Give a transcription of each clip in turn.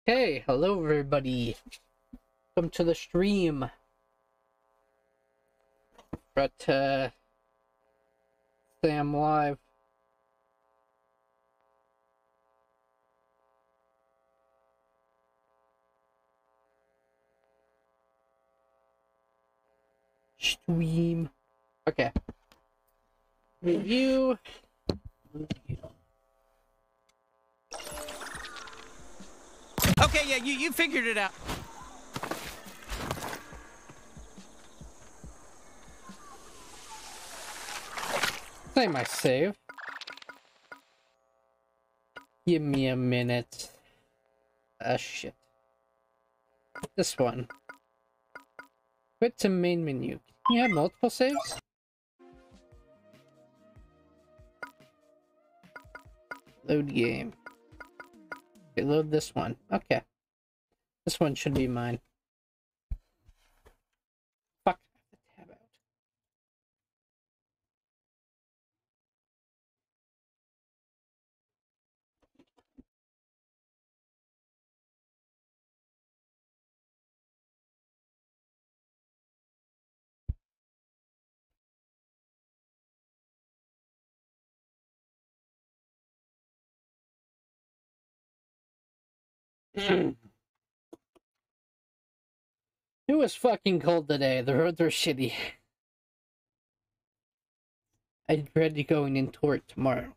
Okay, hello everybody. Welcome to the stream. But say I'm live. Stream. Okay. Review. Okay, yeah, you figured it out. Play my save. Give me a minute. Shit. This one. Quit to main menu. Can you have multiple saves? Load game. Okay, load this one. Okay. This one should be mine. Fuck. I have the tab out. It was fucking cold today. The roads were shitty. I dread going into work tomorrow.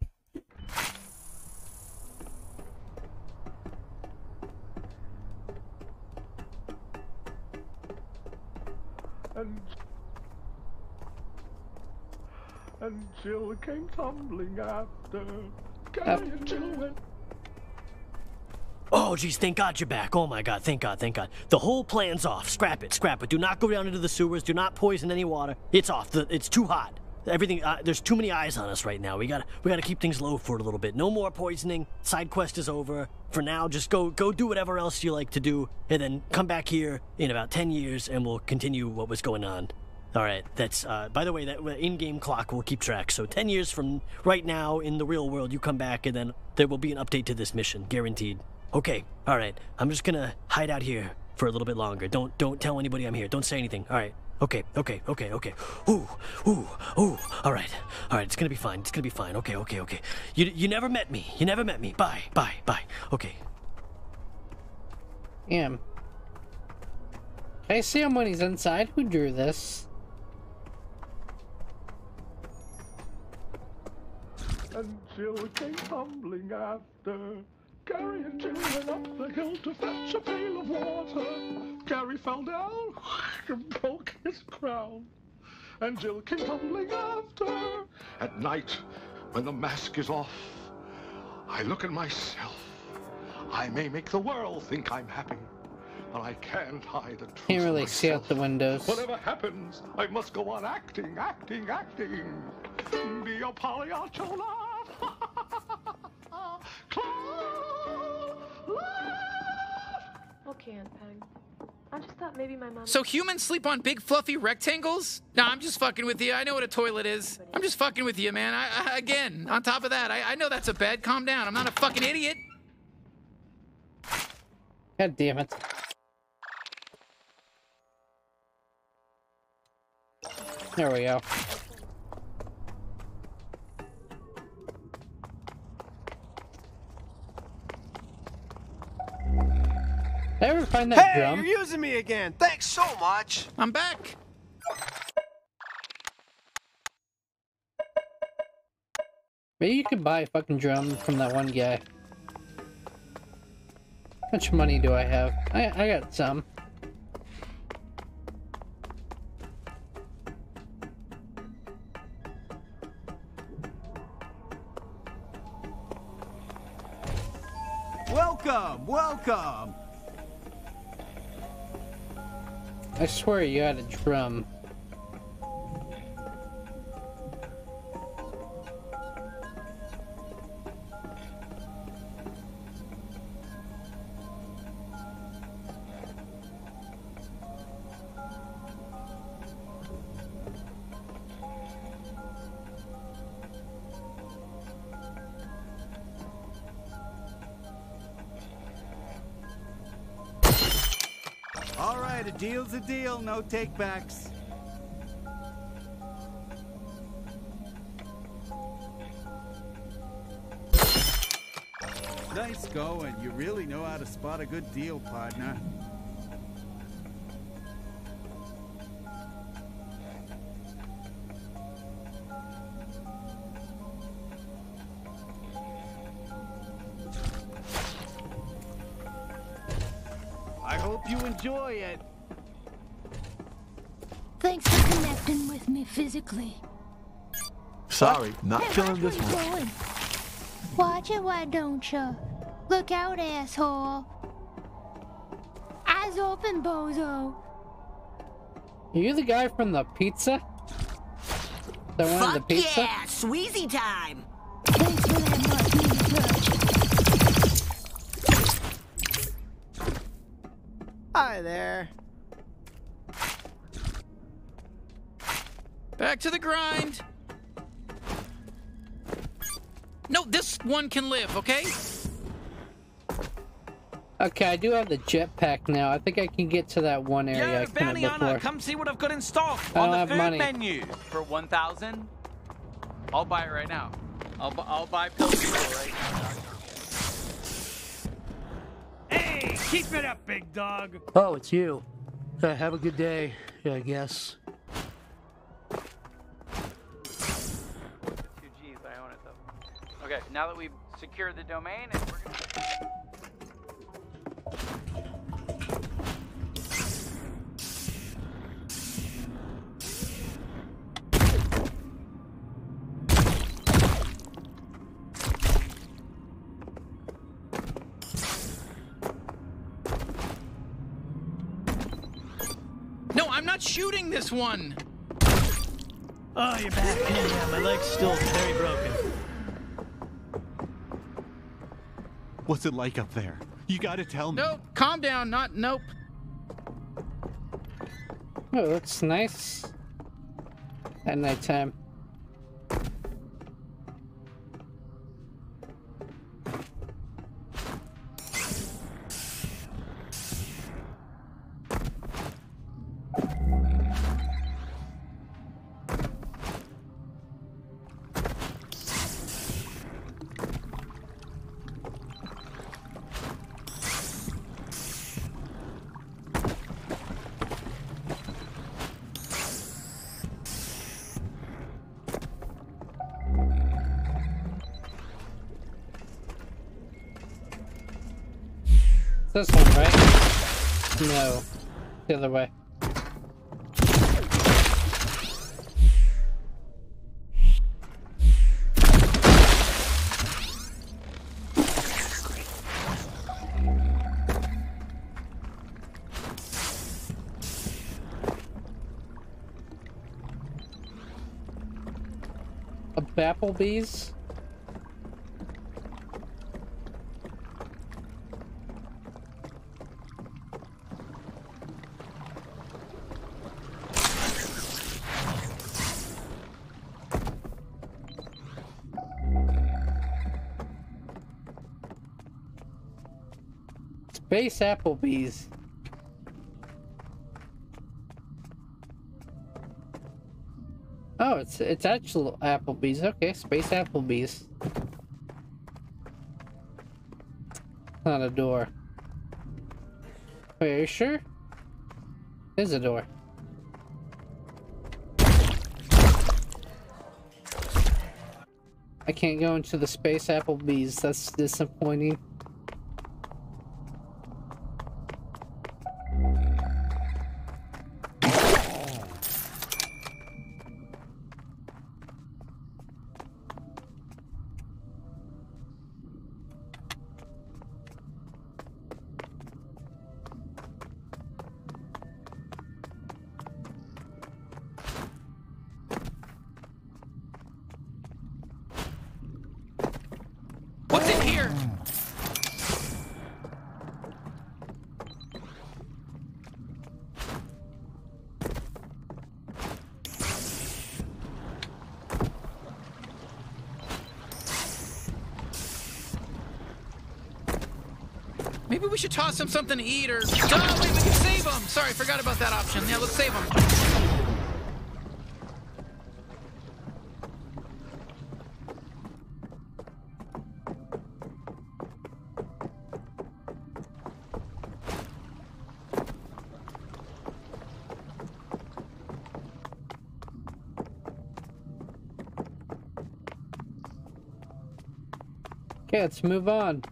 And Jill came tumbling after. Gary and Jill went. Oh, geez, thank God you're back. Oh, my God, thank God, thank God. The whole plan's off. Scrap it, scrap it. Do not go down into the sewers. Do not poison any water. It's off. It's too hot. Everything, there's too many eyes on us right now. We gotta keep things low for a little bit. No more poisoning. Side quest is over. For now, just go do whatever else you like to do, and then come back here in about 10 years, and we'll continue what was going on. All right, that's, by the way, that in-game clock will keep track. So 10 years from right now in the real world, you come back, and then there will be an update to this mission, guaranteed. Okay, all right. I'm just gonna hide out here for a little bit longer. Don't tell anybody I'm here. Don't say anything. All right. Okay. Ooh. All right. It's gonna be fine. It's gonna be fine. Okay. You never met me. You never met me. Bye. Okay. Damn. Can I see him when he's inside? Who drew this? And Jill came tumbling after. Gary and Jill went up the hill to fetch a pail of water. Gary fell down and broke his crown. And Jill came tumbling after. At night, when the mask is off, I look at myself. I may make the world think I'm happy, but I can't hide the truth. Can't really see out the windows. Whatever happens, I must go on acting. Be a Pagliaccio laugh. Okay, Aunt Peg. I just thought maybe my mom... So humans sleep on big fluffy rectangles? Nah, I'm just fucking with you. I know what a toilet is. I'm just fucking with you, man. Again, on top of that, I know that's a bed. Calm down. I'm not a fucking idiot. God damn it. There we go. Did I ever find that drum? Hey, you're using me again. Thanks so much. I'm back. Maybe you could buy a fucking drum from that one guy. How much money do I have? I got some. Welcome. I swear you had a drum. said, a deal's a deal, no takebacks. Nice going. You really know how to spot a good deal, partner. I hope you enjoy it. Thanks for connecting with me physically. Sorry, not Hey, feeling watch this where one. you're going. Watch it, why don't you? Look out, asshole. Eyes open, bozo. Are you the guy from the pizza? That wanted the pizza? Yeah, Sweezy time. Thanks for that martini touch. Hi there. Back to the grind. No, this one can live, okay? Okay, I do have the jetpack now. I think I can get to that one area I couldn't before. Come see what I've got in stock I on don't the have food money. menu. For 1,000, I'll buy it right now. I'll buy pills right now. Hey, keep it up, big dog. Oh, it's you. Have a good day, I guess. 2 G's, I own it though. Okay, now that we've secured the domain, and we're gonna... No, I'm not shooting this one. Oh, you're back. Yeah, my leg's still very broken. What's it like up there? You gotta tell me. Nope, calm down, nope. Oh, it looks nice at nighttime. This one, right? No. The other way. A Applebee's? Space Applebee's. Oh, it's actual Applebee's. Okay, Space Applebee's. Not a door. Wait, are you sure? There's a door. I can't go into the Space Applebee's. That's disappointing. What's in here? Maybe we should toss him something to eat or... Duh, wait, we can save him! Sorry, forgot about that option. Yeah, let's save him. Okay, let's move on.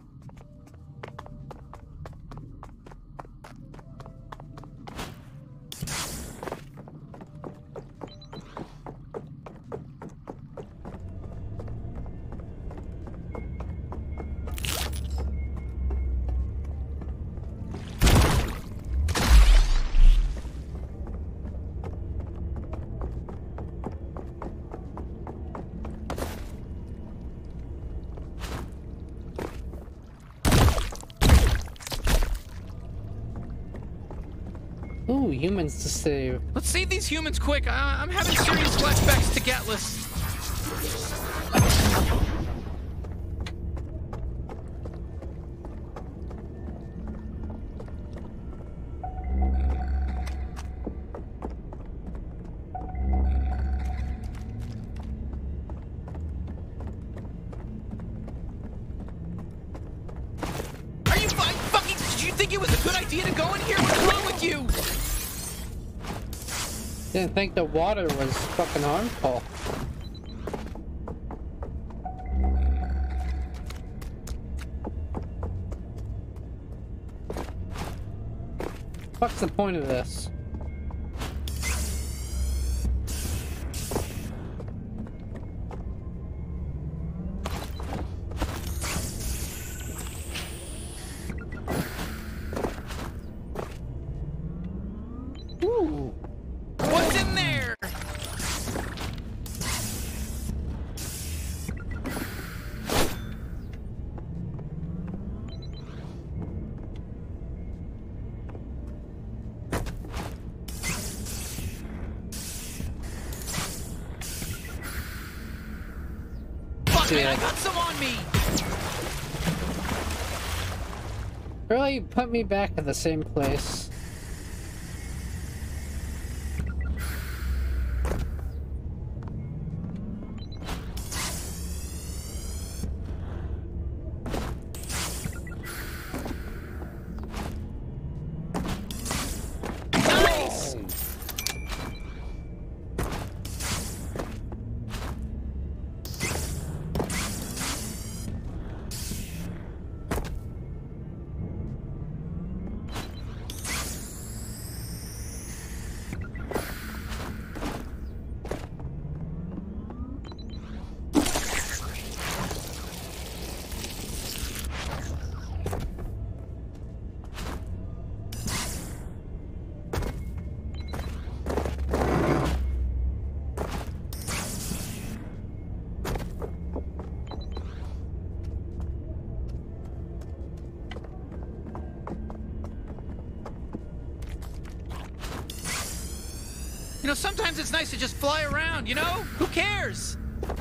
Ooh, humans to save. Let's save these humans quick. I'm having serious flashbacks to Gatless. Are you fucking... Did you think it was a good idea to go in here? What's wrong with you? Didn't think the water was fucking harmful. What's the point of this? Ooh. What's in there? Fuck, man, I got some on me. Really put me back at the same place. You know, sometimes it's nice to just fly around, you know? Who cares?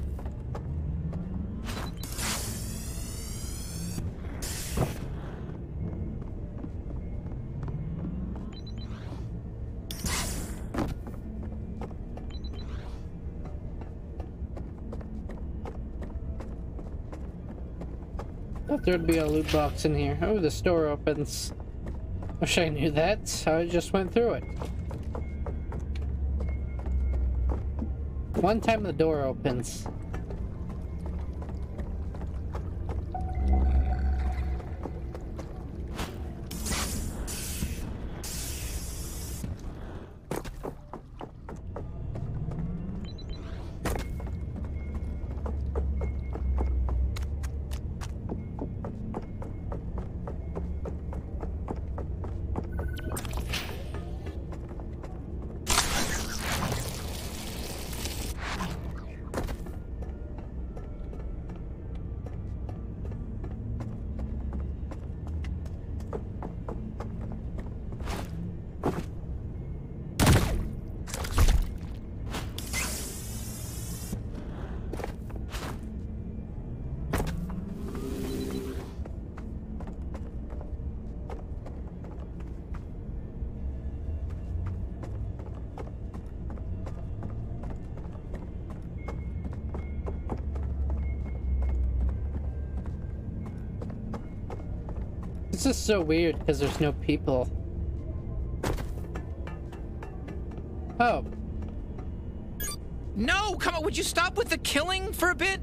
Thought there'd be a loot box in here. Oh, the store opens. Wish I knew that. I just went through it. One time the door opens. This is so weird because there's no people. Oh. No, come on, would you stop with the killing for a bit?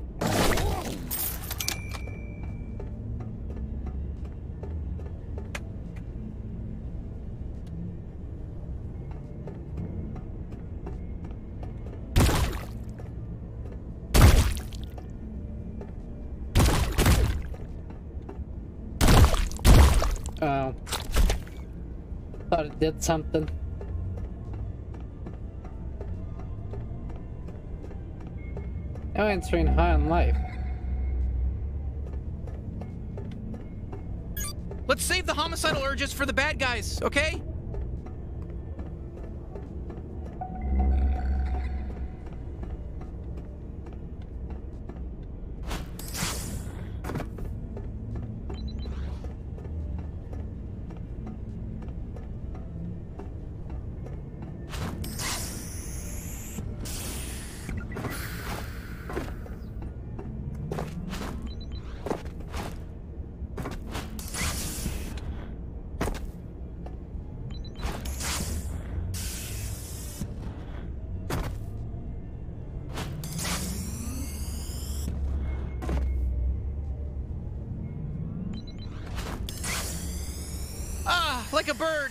Oh. Thought it did something. Now answering high on life. Let's save the homicidal urges for the bad guys, okay? Like a bird.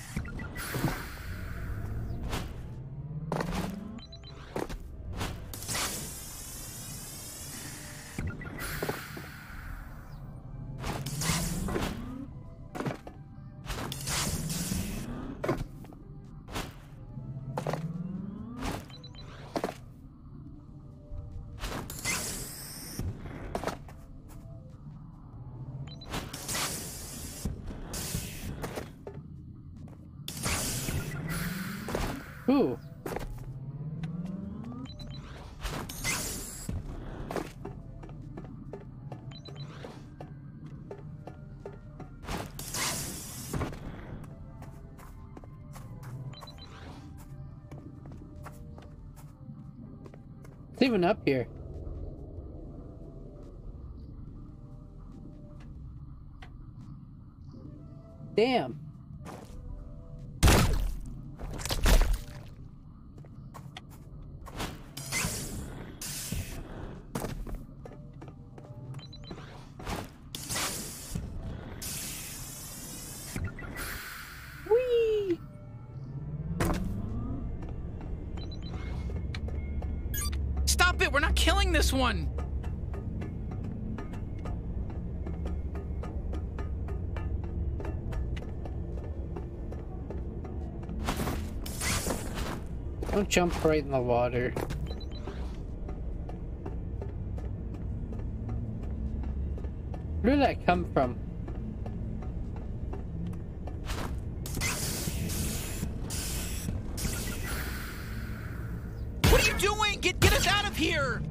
Ooh. It's even up here. Damn. Whee! Stop it! We're not killing this one! Don't jump right in the water. Where did that come from? What are you doing? Get us out of here!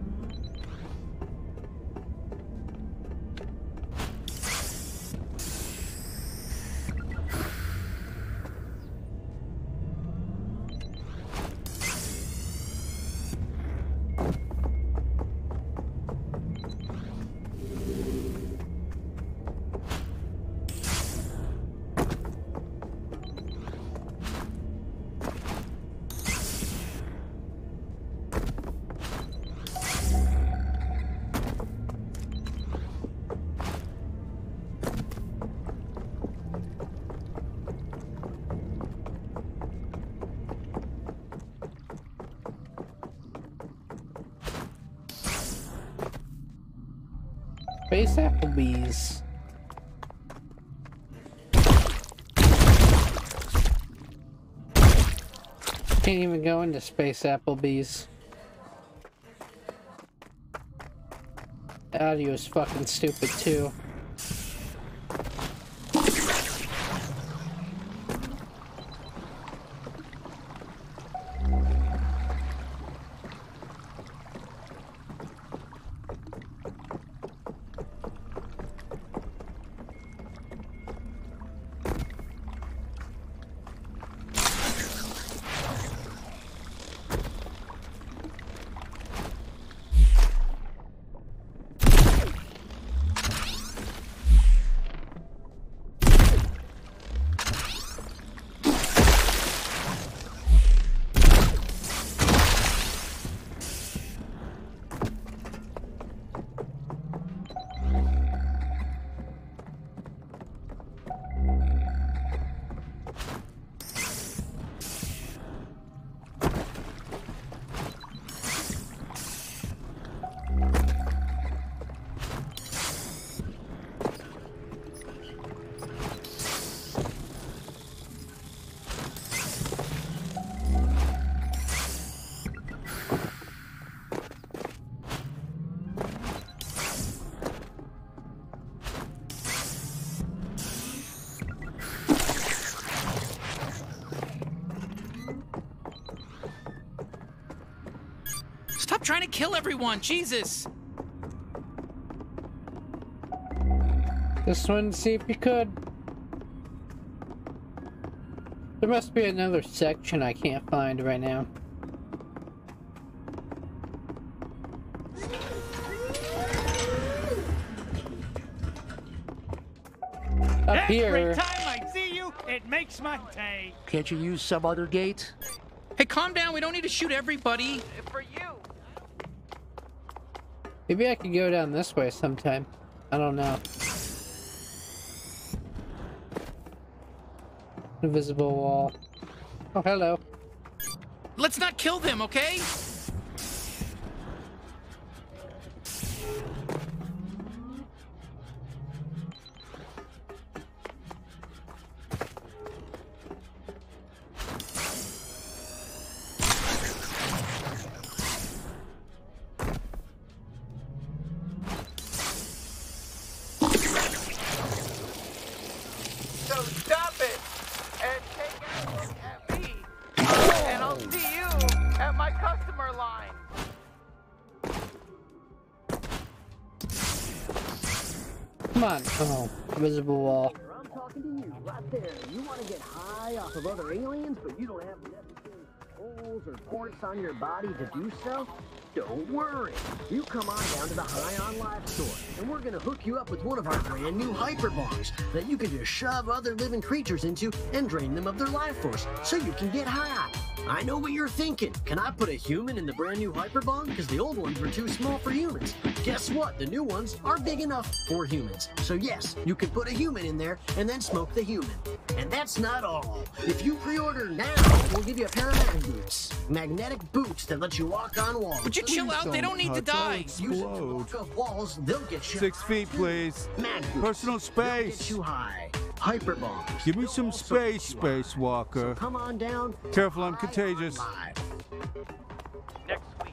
Space Applebee's. Can't even go into Space Applebee's. Audio's fucking stupid too. trying to kill everyone. Jesus. This one, see if you could. There must be another section I can't find right now. Up here. Every time I see you, it makes my day. Can't you use some other gate? Hey, calm down. We don't need to shoot everybody. For you. Maybe I could go down this way sometime. I don't know. Invisible wall. Oh, hello. Let's not kill them, okay? So stop it and take a look at me, and I'll see you at my customer line. Come on. Oh, invisible wall. I'm talking to you right there. You want to get high off of other aliens, but you don't have the necessary holes or ports on your body to do so? Don't worry. You come on down to the High on Life store, and we're going to hook you up with one of our brand new hyper bombs that you can just shove other living creatures into and drain them of their life force so you can get high. I know what you're thinking. Can I put a human in the brand new hyper bomb? Because the old ones were too small for humans. Guess what? The new ones are big enough for humans. So yes, you can put a human in there and then smoke the human. And that's not all. If you pre-order now, we'll give you a pair of mag boots. Magnetic boots that let you walk on walls. Would you chill out? They don't need to die. Use it to walk off walls, they'll get you 6 feet, please. Mag boots. Personal They'll get space. you high. Hyper bombs. Give me They'll some also space, get you high. Spacewalker. So come on down. Careful, I'm High contagious. on Life. Next week.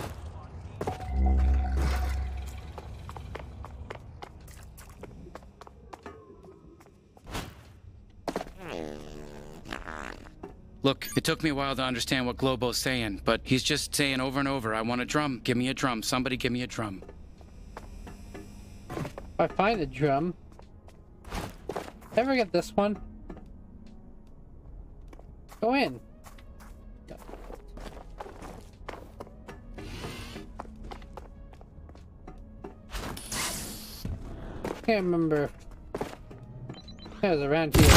Look, it took me a while to understand what Globo's saying, but he's just saying over and over, I want a drum. Give me a drum. Somebody give me a drum. If I find a drum. Ever get this one? Go in. Can't remember. It was around here.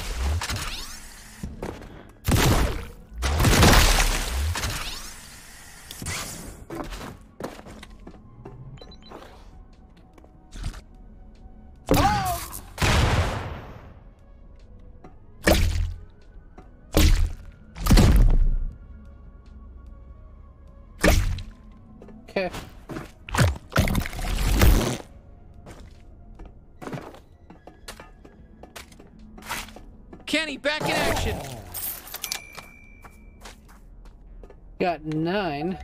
Okay. Kenny, back in action. Got 9.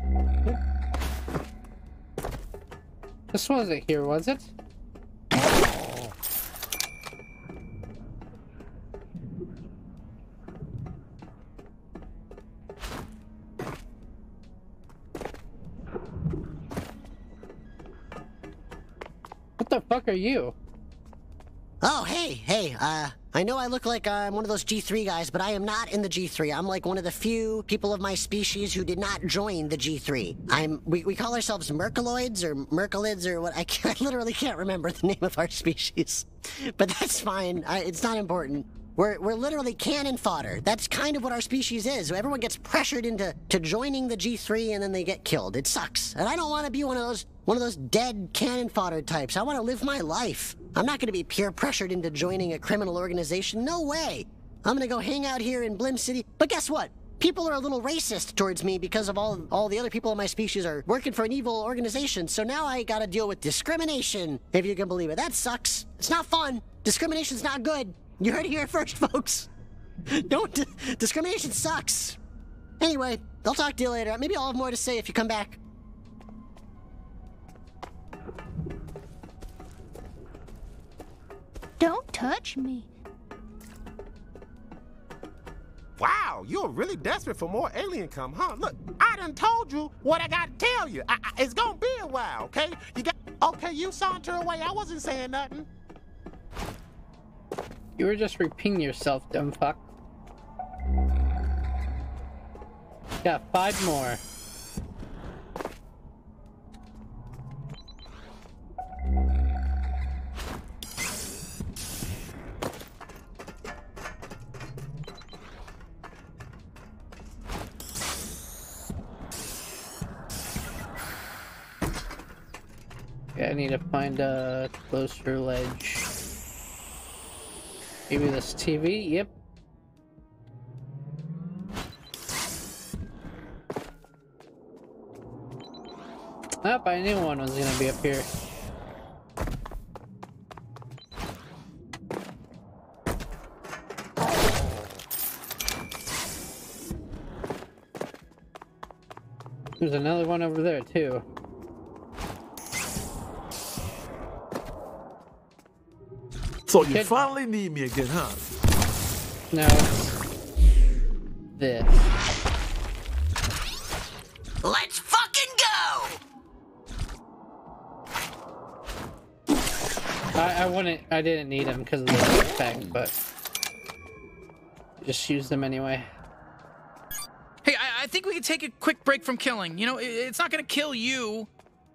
This wasn't here, was it? What the fuck are you? Oh, hey, I know I look like I'm one of those G3 guys, but I am not in the G3. I'm like one of the few people of my species who did not join the G3. We call ourselves Merkaloids or Merkalids or what, I literally can't remember the name of our species. But that's fine, it's not important. We're literally cannon fodder. That's kind of what our species is. Everyone gets pressured into joining the G3 and then they get killed. It sucks. And I don't want to be one of those dead cannon fodder types. I want to live my life. I'm not going to be peer pressured into joining a criminal organization. No way. I'm going to go hang out here in Blim City. But guess what? People are a little racist towards me because of all the other people in my species are working for an evil organization. So now I got to deal with discrimination, if you can believe it. That sucks. It's not fun. Discrimination's not good. You heard it here first, folks. Discrimination sucks. Anyway, I'll talk to you later. Maybe I'll have more to say if you come back. Don't touch me. Wow, Wow, you're really desperate for more alien cum, huh? Look, I done told you what I gotta tell you. It's gonna be a while, okay? Okay, you saunter away. I wasn't saying nothing. You were just repeating yourself, dumb fuck. Got 5 more. Okay, I need to find a closer ledge. Maybe this TV? Yep. I knew one was gonna be up here. There's another one over there too. So you finally need me again, huh? No. This. Let's fucking go! I didn't need them because of the backpack, but just use them anyway. Hey, I think we could take a quick break from killing. You know, it's not gonna kill you.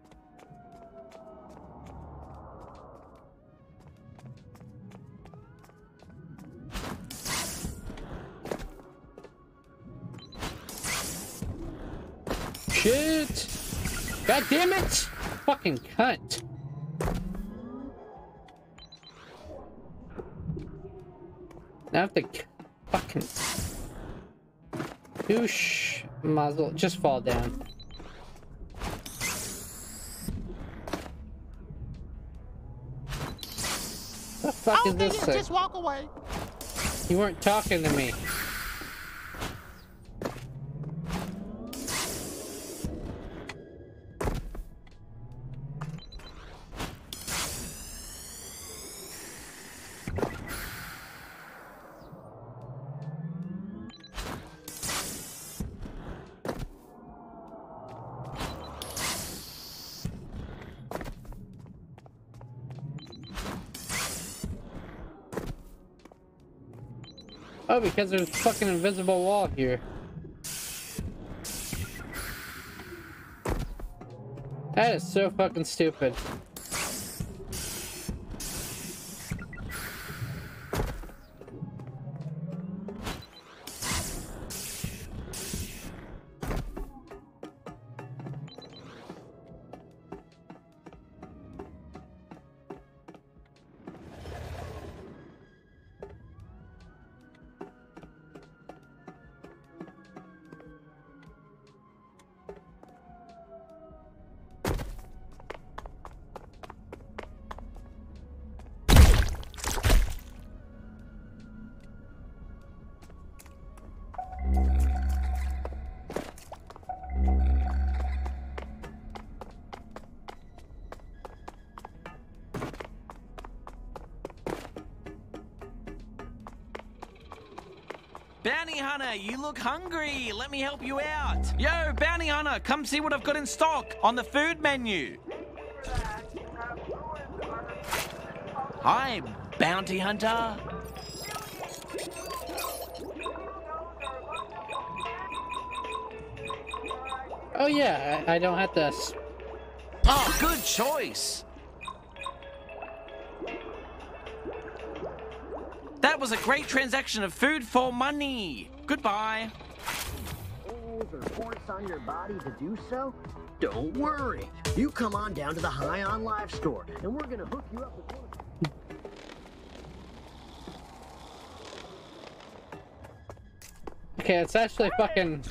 Shit! God damn it! Fucking cunt. Now I have to fucking douche muzzle. Just fall down. The fuck is this thing? Just walk away. You weren't talking to me. Oh, because there's a fucking invisible wall here. That is so fucking stupid. Bounty Hunter, you look hungry. Let me help you out. Yo, Bounty Hunter, come see what I've got in stock on the food menu. Hi, Bounty Hunter. Oh yeah, I don't have to... Oh, good choice. That was a great transaction of food for money. Goodbye. Holes or force on your body to do so? Don't worry. You come on down to the High on Live store, and we're gonna hook you up with one. Okay, it's actually fucking...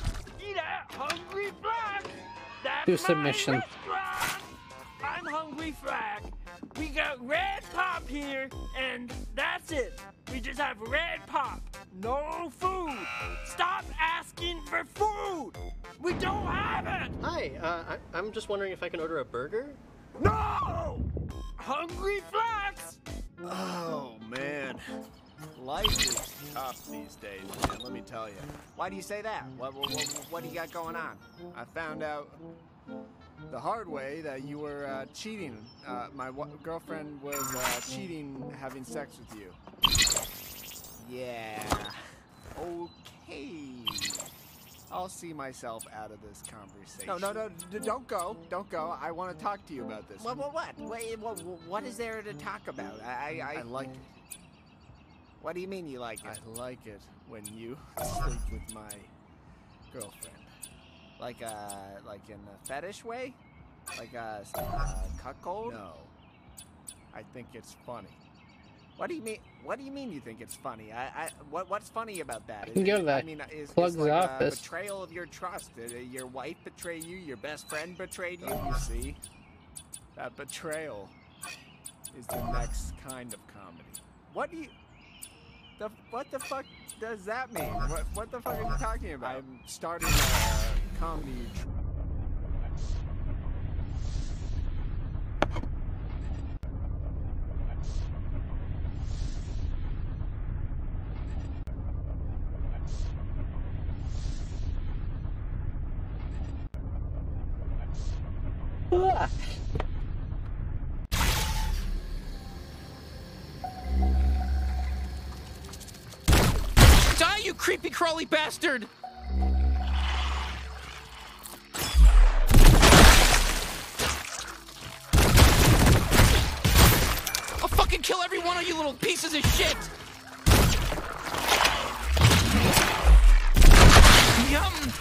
do submission. I'm Hungry Frack. We got red pop here, and that's it. We just have red pop. No food. Stop asking for food. We don't have it. Hi, I'm just wondering if I can order a burger? No! Hungry Flacks! Oh, man. Life is tough these days, man, let me tell you. Why do you say that? What do you got going on? I found out the hard way that you were cheating. My girlfriend was cheating, having sex with you. Yeah. Okay. I'll see myself out of this conversation. No, don't go. Don't go. I want to talk to you about this. What? What is there to talk about? I like it. What do you mean you like it? I like it when you sleep with my girlfriend. Like in a fetish way? Like a cuckold? No. I think it's funny. What do you mean? What do you mean you think it's funny? What's funny about that? You can go to that Plug's like office. A betrayal of your trust. Your wife betrayed you. Your best friend betrayed you. You see, that betrayal is the next kind of comedy. What do you? What the fuck does that mean? What the fuck are you talking about? I'm starting a comedy. Die, you creepy crawly bastard! I'll fucking kill every one of you little pieces of shit! Yum!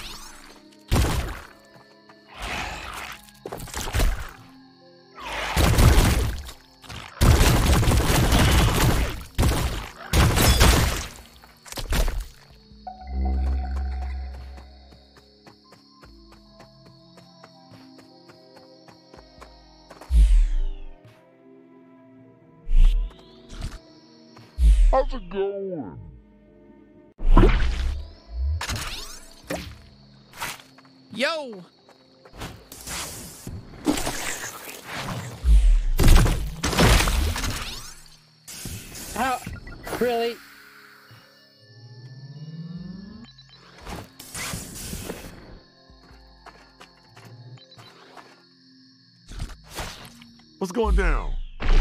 How's it going? Yo! How? Really? What's going down?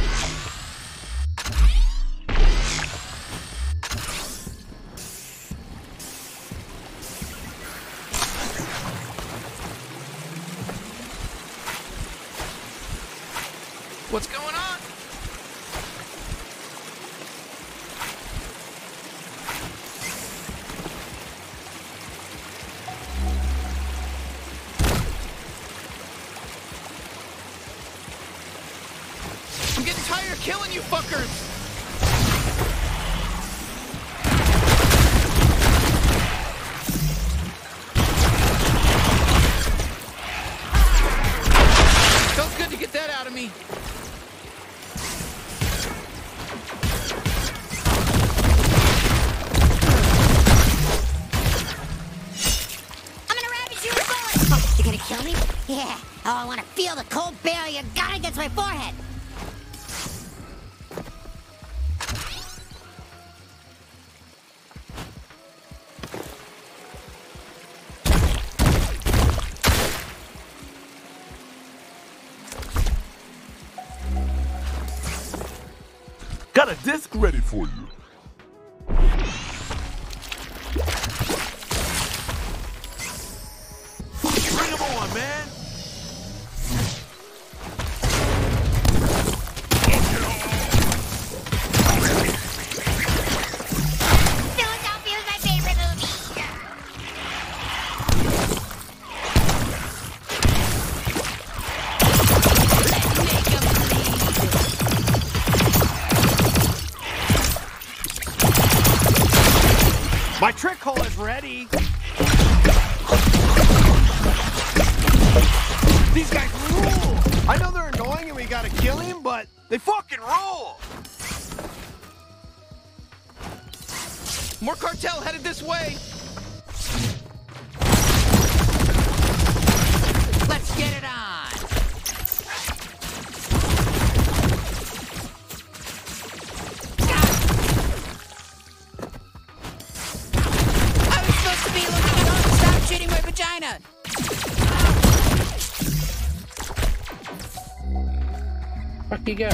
What's going on? I'm getting tired of killing you fuckers! Felt good to get that out of me. Kill me? Yeah. Oh, I want to feel the cold barrel of your gun against my forehead. Got a disc ready for you. Bring him on, man. Philadelphia is my favorite movie. My trick hole is ready. These guys rule! I know they're annoying and we gotta kill him, but they fucking rule! More cartel headed this way! Let's get it on! vagina! Fuck you go.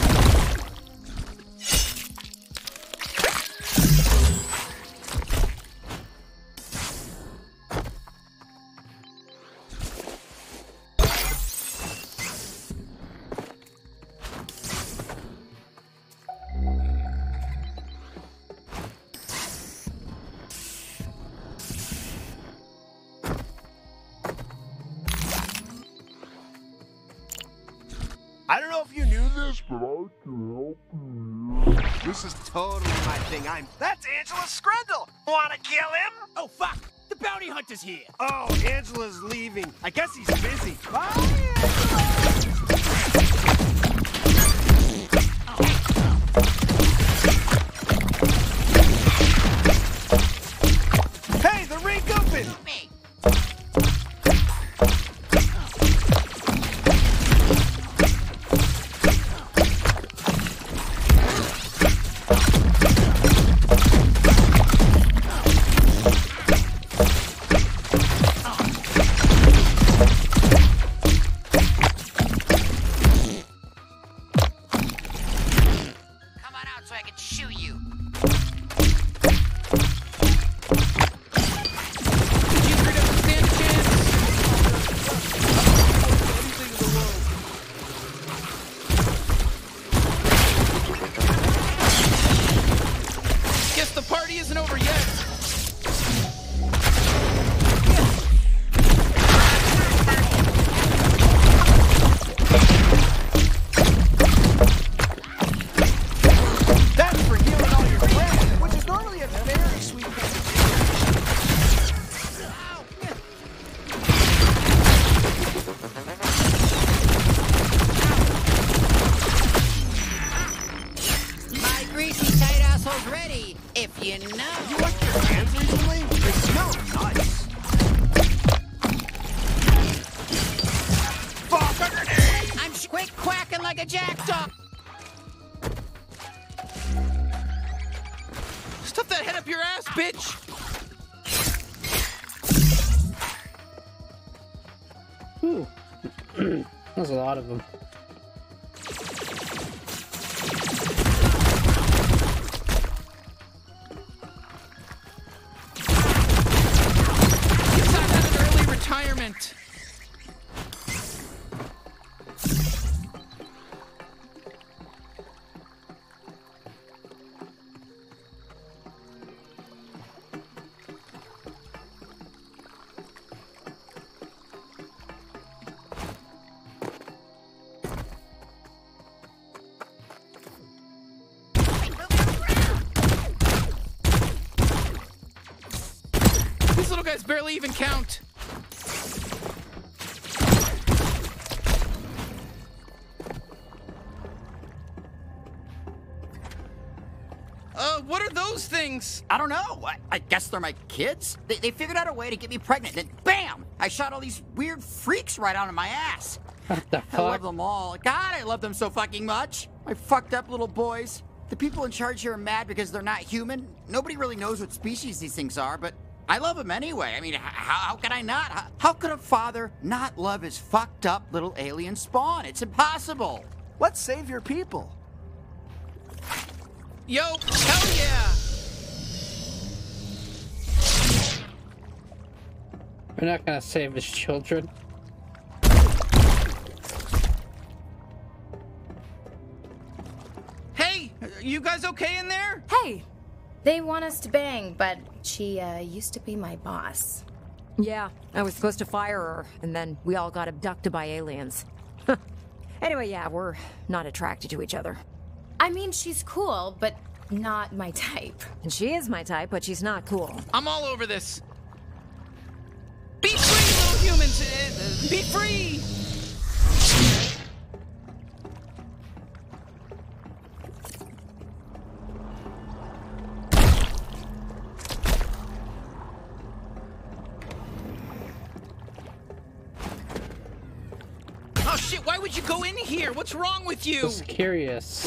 I don't know if you knew this, but I can help you. This is totally my thing. That's Angela Screndel! Wanna kill him? Oh, fuck! The bounty hunter's here! Oh, Angela's leaving. I guess he's busy. Bye, Angela! Hey, the rink open! Stuff that head up your ass, bitch! Ooh. There's a lot of them. Guess I'm having early retirement. These little guys barely even count. What are those things? I don't know. I guess they're my kids. They figured out a way to get me pregnant. Then, bam! I shot all these weird freaks right onto my ass. What the I love fuck? them all. God, I love them so fucking much. My fucked up little boys. The people in charge here are mad because they're not human. Nobody really knows what species these things are, but I love them anyway. I mean, how could I not? How could a father not love his fucked up little alien spawn? It's impossible. Let's save your people. Yo, hell yeah! We're not gonna save his children. Hey, you guys okay in there? Hey, they want us to bang, but she used to be my boss. Yeah, I was supposed to fire her, and then we all got abducted by aliens. Anyway, yeah, we're not attracted to each other. I mean, she's cool, but not my type. And she is my type, but she's not cool. I'm all over this. Be free, little humans! Be free! Oh shit, why would you go in here? What's wrong with you? Just curious.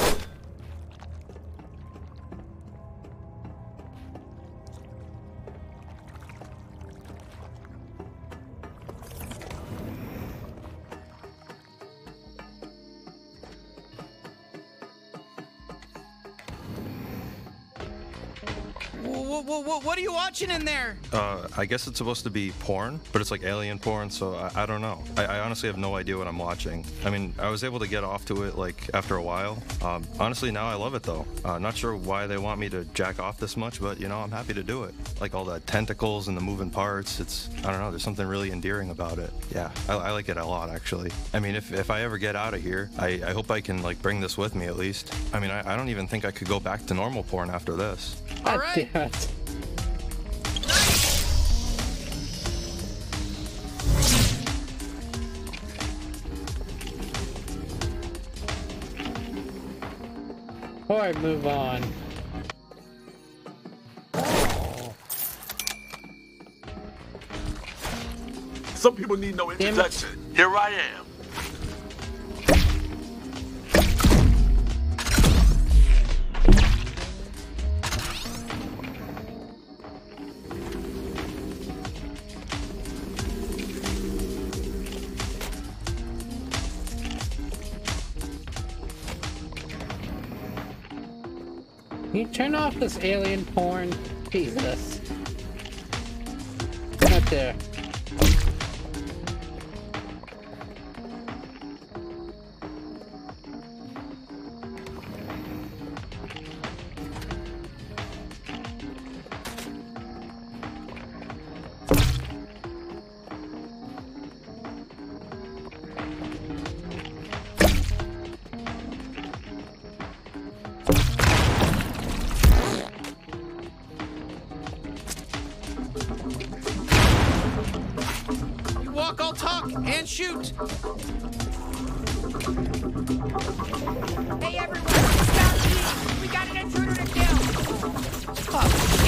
What are you watching in there? I guess it's supposed to be porn, but it's like alien porn, so I don't know. I honestly have no idea what I'm watching. I mean, I was able to get off to it like after a while. Honestly, now I love it though. Not sure why they want me to jack off this much, but you know, I'm happy to do it. Like all the tentacles and the moving parts, I don't know, there's something really endearing about it. Yeah, I like it a lot actually. I mean, if I ever get out of here, I hope I can like bring this with me at least. I mean, I don't even think I could go back to normal porn after this. All right. Before I move on. Some people need no introduction. Here I am. Can you turn off this alien porn? Jesus. Not there. And shoot! Hey everyone, stop me! We got an intruder to kill!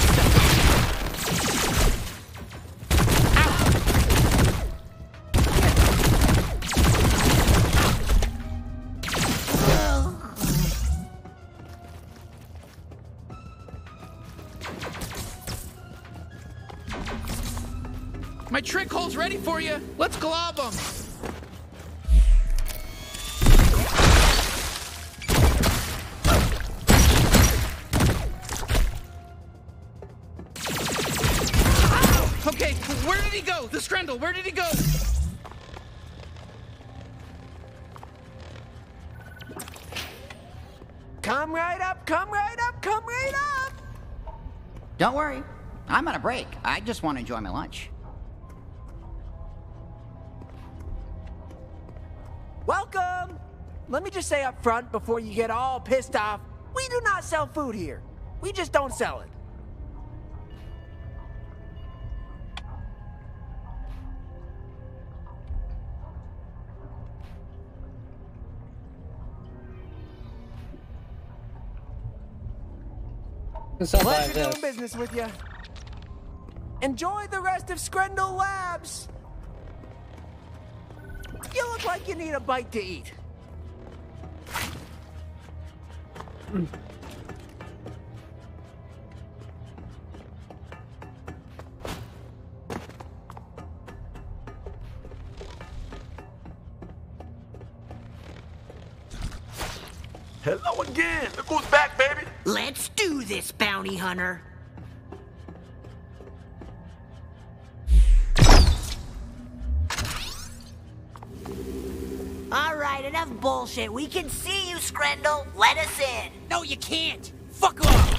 My trick hole's ready for you. Let's glob them. Okay, where did he go? The Screndel, where did he go? Come right up, come right up, come right up! Don't worry, I'm on a break. I just want to enjoy my lunch. Welcome! Let me just say up front before you get all pissed off, we do not sell food here. We just don't sell it. Pleasure doing business with you. Enjoy the rest of Screndel Labs. You look like you need a bite to eat. Hello again. Look who's back, baby. Let's do this, bounty hunter. All right, enough bullshit. We can see you, Screndel. Let us in. No, you can't. Fuck off.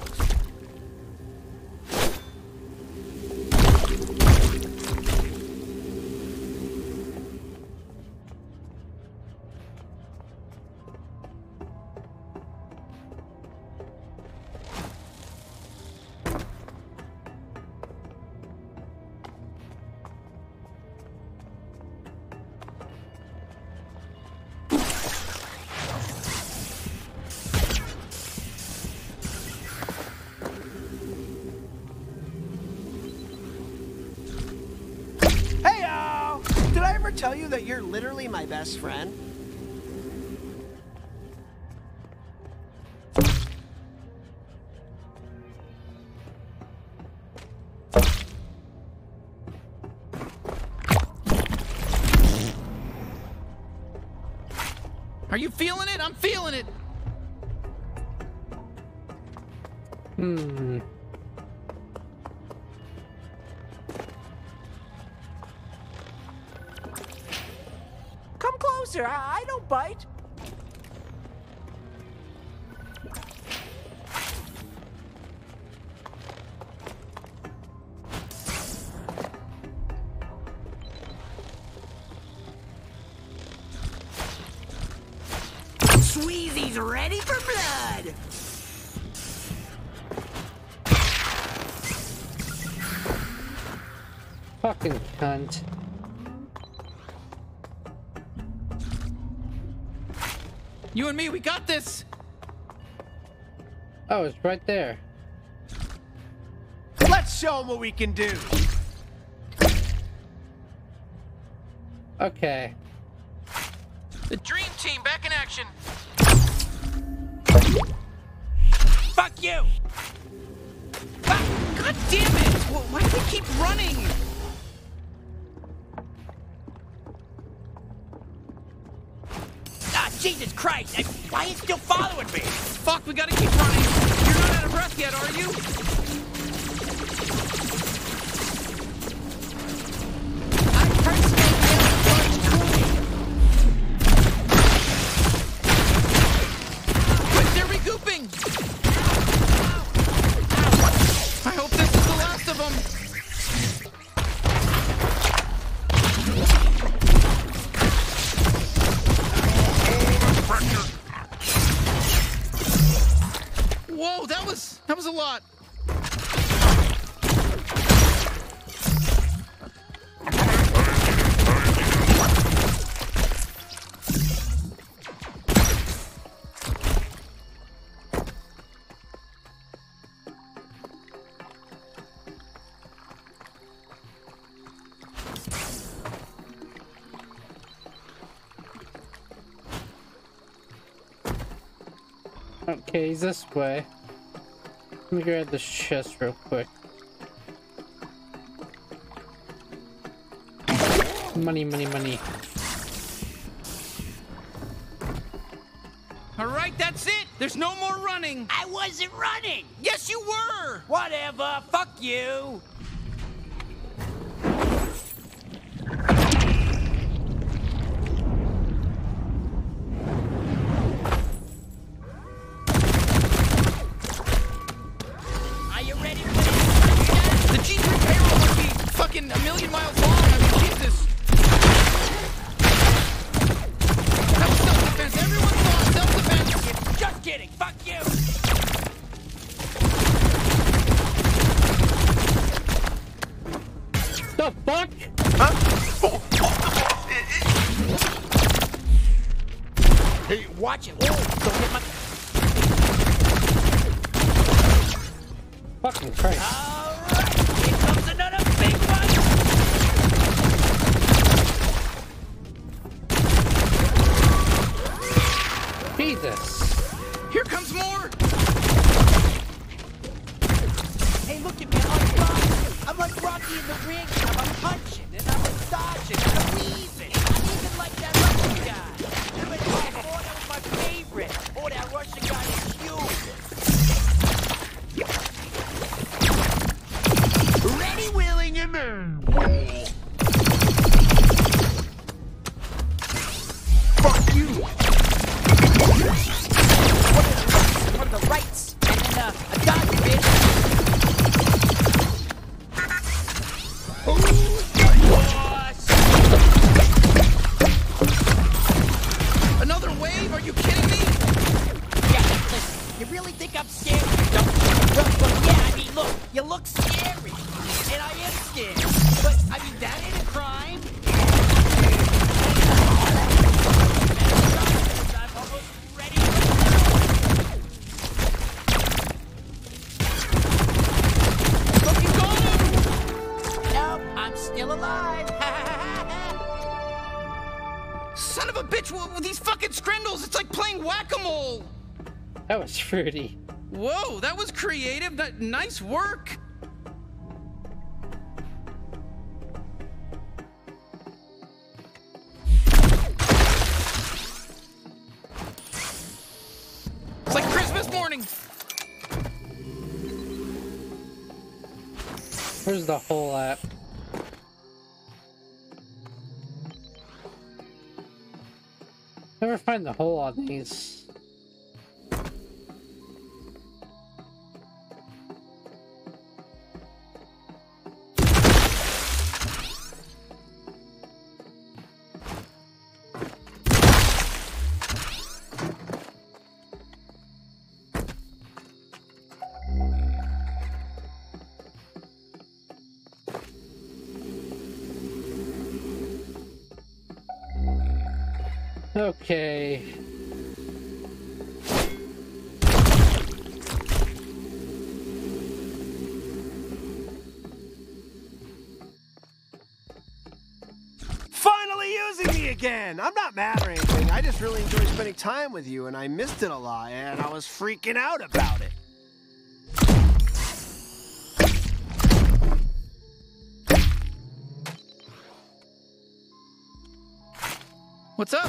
Tell you that you're literally my best friend? Are you feeling it? I'm feeling it. sir. I don't bite. Sweezy's ready for blood. Fucking cunt. You and me, we got this. Oh, it's right there. Let's show them what we can do. Okay. The dream team back in action. Fuck you! Ah, God damn it! Why do they keep running? Ah, Jesus Christ! Why are you still following me? Fuck, we gotta keep running. You're not out of breath yet, are you? Quick, they're regrouping. I hope this is the last of them. Whoa, that was a lot. Okay, he's this way. Let me grab this chest real quick. Money, money, money. All right, that's it. There's no more running. I wasn't running! Yes, you were. Whatever, fuck you! Are you ready for this? The G3 payroll must be fucking a million miles long. I mean, Jesus. That was self-defense. Everyone saw self-defense. Just kidding, fuck you! The fuck? Hey, watch it. Oh, don't hit my... Fucking Christ. Alright, here comes another big one! Jesus. Here comes more. Hey, look at me, I'm like Rocky in the ring. I'm punching, and I'm dodging, and I'm weaving. I'm even like that Russian guy. Oh, that was my favorite. Oh, that Russian guy is huge. Ready, willing, and move. Fuck you. One of the rights, and then a dodge, bitch. Another wave? Are you kidding me? Yeah, listen, you really think I'm scared? Don't you? Well, yeah, I mean, look, you look scary, and I am scared. But, I mean, that ain't a crime. I'm almost ready. Look, you got him! Nope, I'm still alive. Son of a bitch, with these fucking Scrindles, it's like playing whack-a-mole. That was fruity. Whoa, that was creative. Nice work. It's like Christmas morning. Where's the hole at? Never find the hole on these. Okay. Finally using me again! I'm not mad or anything. I just really enjoy spending time with you, and I missed it a lot, and I was freaking out about it. What's up?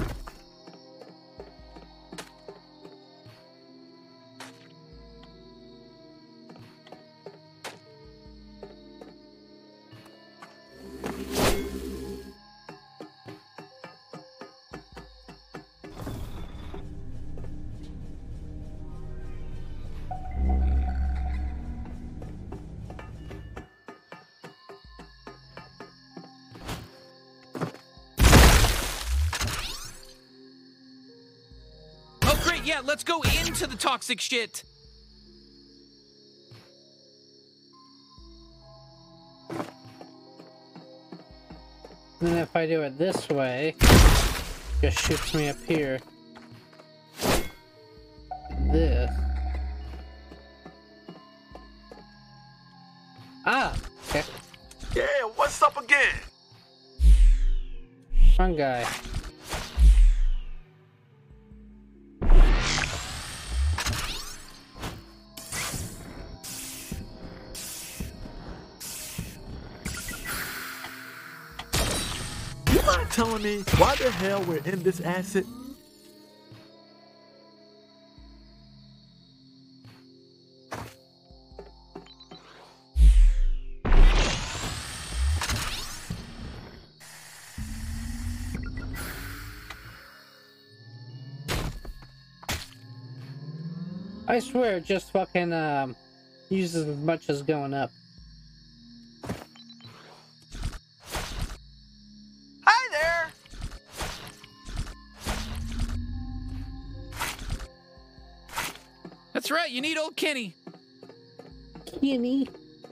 Yeah, let's go into the toxic shit. And if I do it this way, it just shoots me up here. This. Ah! Okay. Yeah, what's up again? Wrong guy. Telling me why the hell we're in this acid? I swear it just fucking uses as much as going up. That's right, you need old Kenny. Kenny.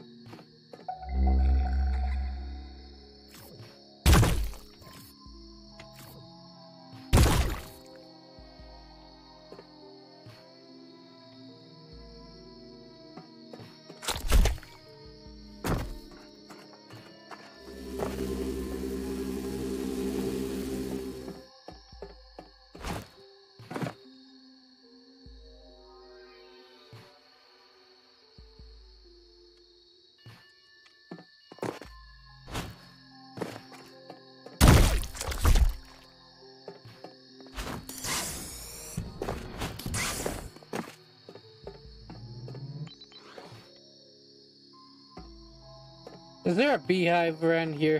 Is there a beehive around here?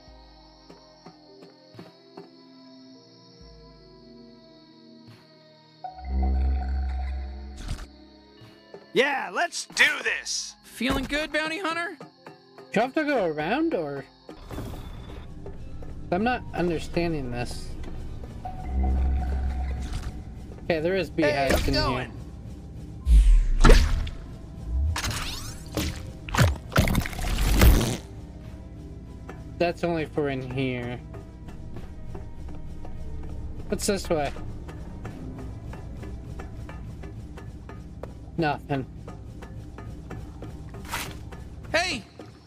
Yeah, let's do this! Feeling good, Bounty Hunter? Do you have to go around, or...? I'm not understanding this. Okay, there is beehives in here. That's only for in here. What's this way? Nothing. Hey!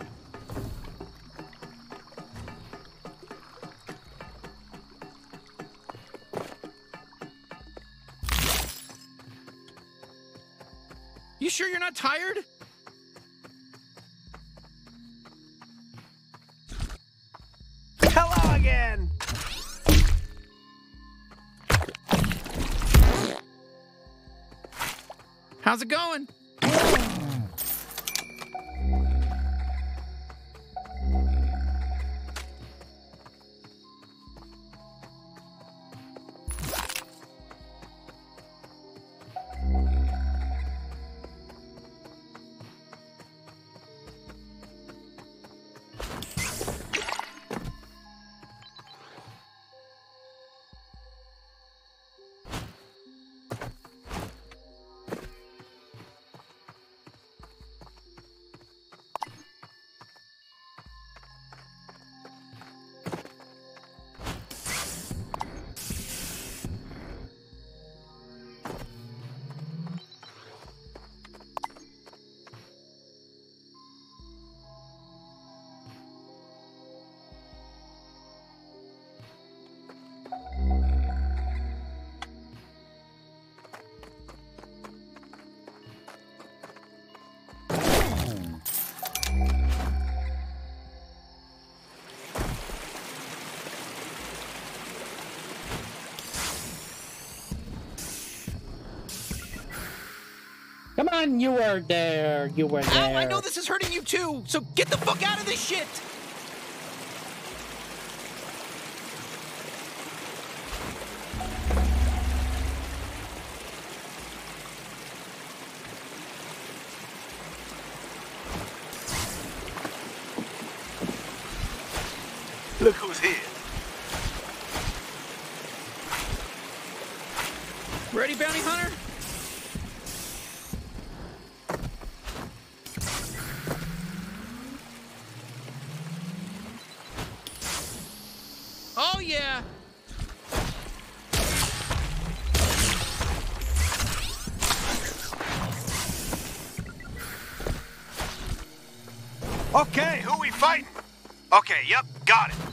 You sure you're not tired? Hello again! How's it going? on, you were there. You were there. Ow, I know this is hurting you too, so get the fuck out of this shit! Look who's here. Ready, bounty hunter? Oh, yeah. Okay, who we fighting? Okay, yep, got it.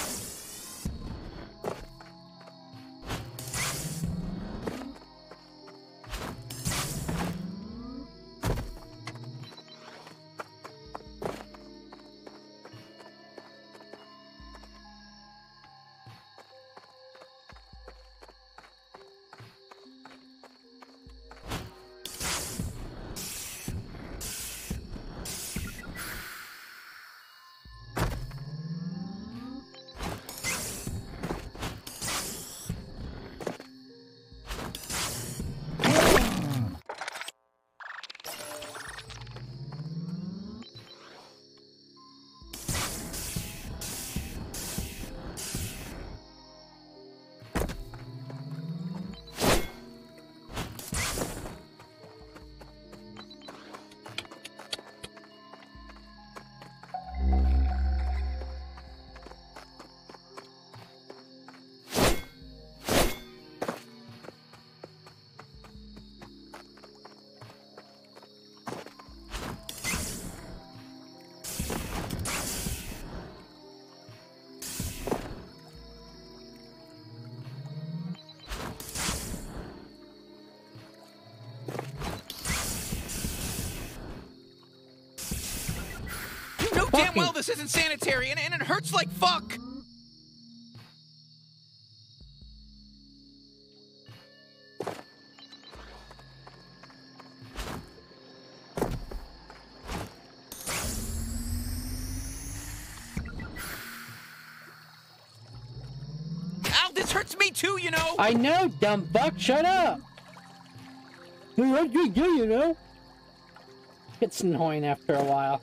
Damn well this isn't sanitary, and it hurts like fuck! Ow, this hurts me too, you know! I know, dumb fuck, shut up! What do you do, you know? It's annoying after a while.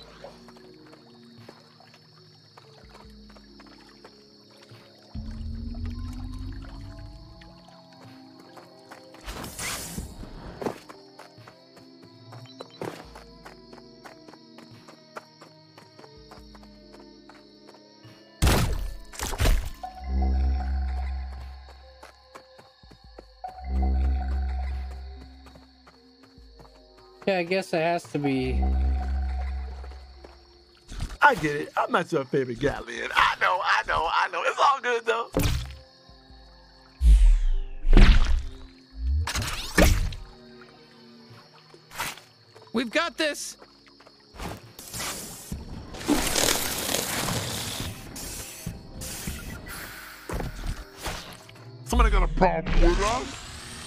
Yeah, I guess it has to be. I get it. I'm not your favorite guy, Lynn. I know. It's all good, though. We've got this! Somebody got a problem with us?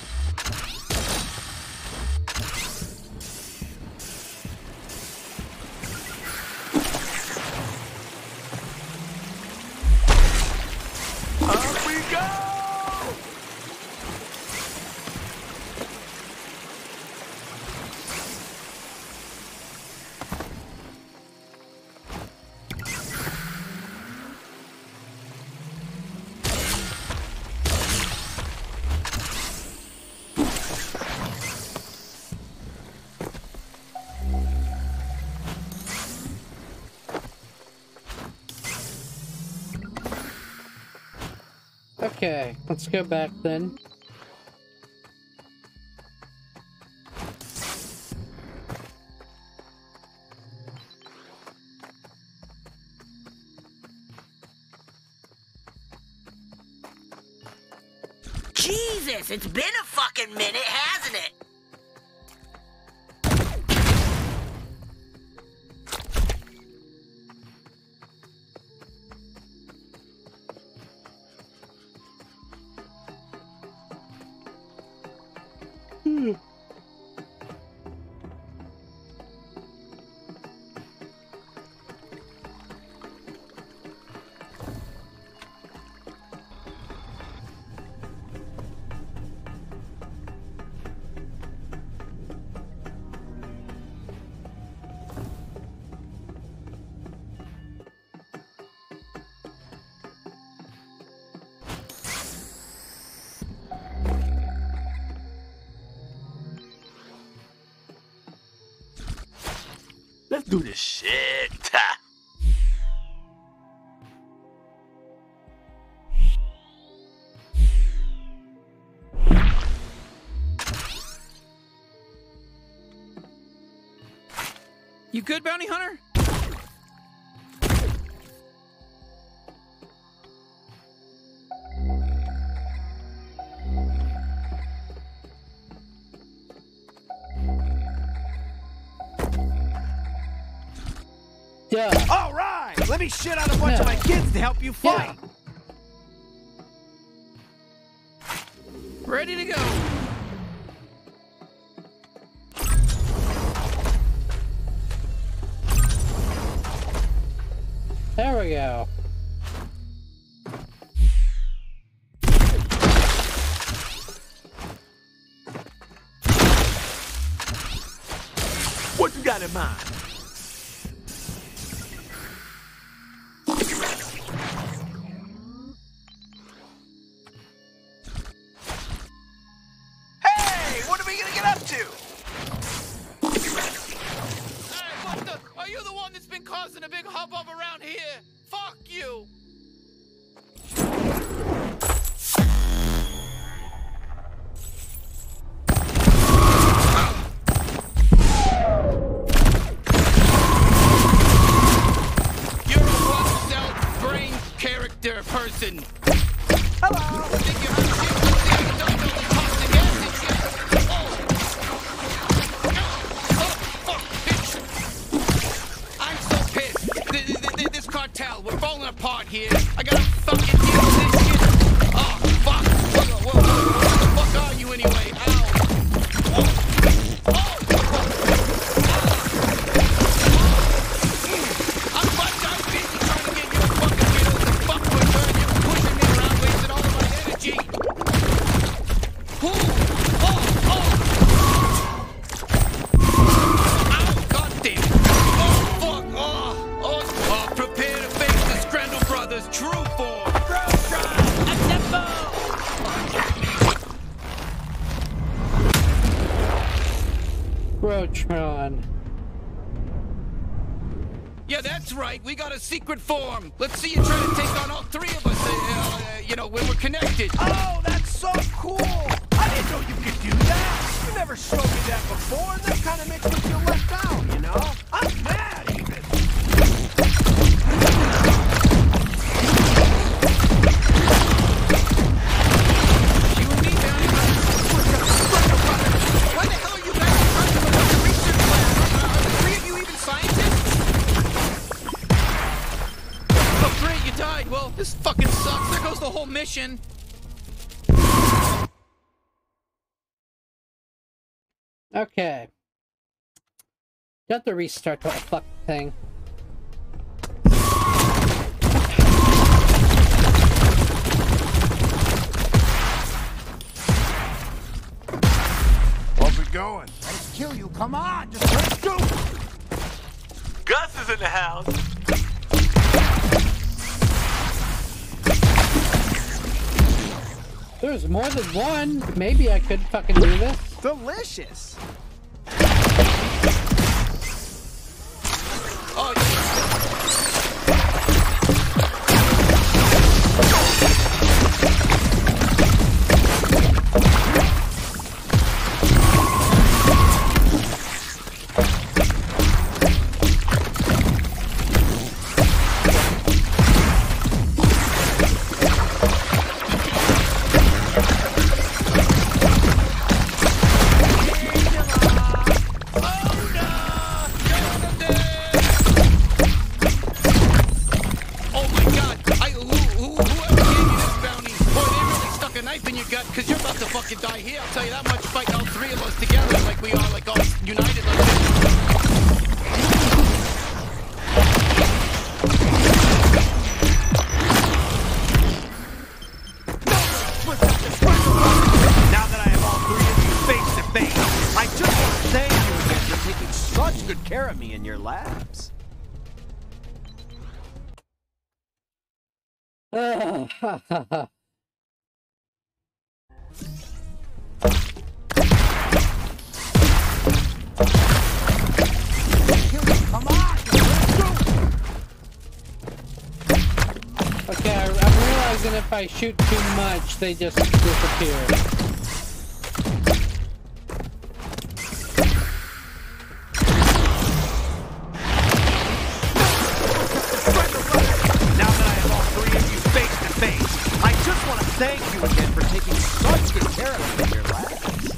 Okay, let's go back then. Jesus, it's been a fucking minute, hasn't it? do this shit. You good, Bounty Hunter? Yeah. All right, let me shit out a bunch of my kids to help you fight. Ready to go. There we go. What you got in mind? Hey, what are we gonna get up to? Hey, what the? Are you the one that's been causing a big hubbub around here? Fuck you! You're a one-cell brain character person. Hello. Think you heard shit? Don't really talk to gas and shit. Fuck, bitch. I'm so pissed. This cartel, we're falling apart here. I gotta fucking deal with this shit. Oh, fuck. Whoa. Where the fuck are you anyway? Ow. I'm busy trying to get your fucking widows to fuck with her, and you're pushing me around, wasting all of my energy. Ow, goddamn. Oh, fuck. Oh, prepare to face the Scrandle Brothers' true form. Grotron. Yeah, that's right. We got a secret form. Let's see you try to take on all three of us, when we're connected. Oh, that's so cool! I didn't know you could do that! You never showed me that before, and that kind of makes me feel left out, you know? I'm mad, even! You and me, Bounty Hunter. Why the hell are you guys running with the research lab? Are the three of you even scientists? Oh, great, you died. Well, this fucking sucks. There goes the whole mission. Okay. Got to restart the fucking thing. Where we going? Let's kill you. Come on, just let's do it. Gus is in the house. There's more than one. Maybe I could fucking do this. Delicious! Oh, because you're about to fucking die here. I'll tell you that much, fighting all three of us together like we are, like all united like this. Now that I have all three of you face to face, I just want to thank you again for taking such good care of me in your labs. Come on! reason if I shoot too much, they just disappear. Now that I have all three of you face to face, I just want to thank you again for taking such good care of me here, lads.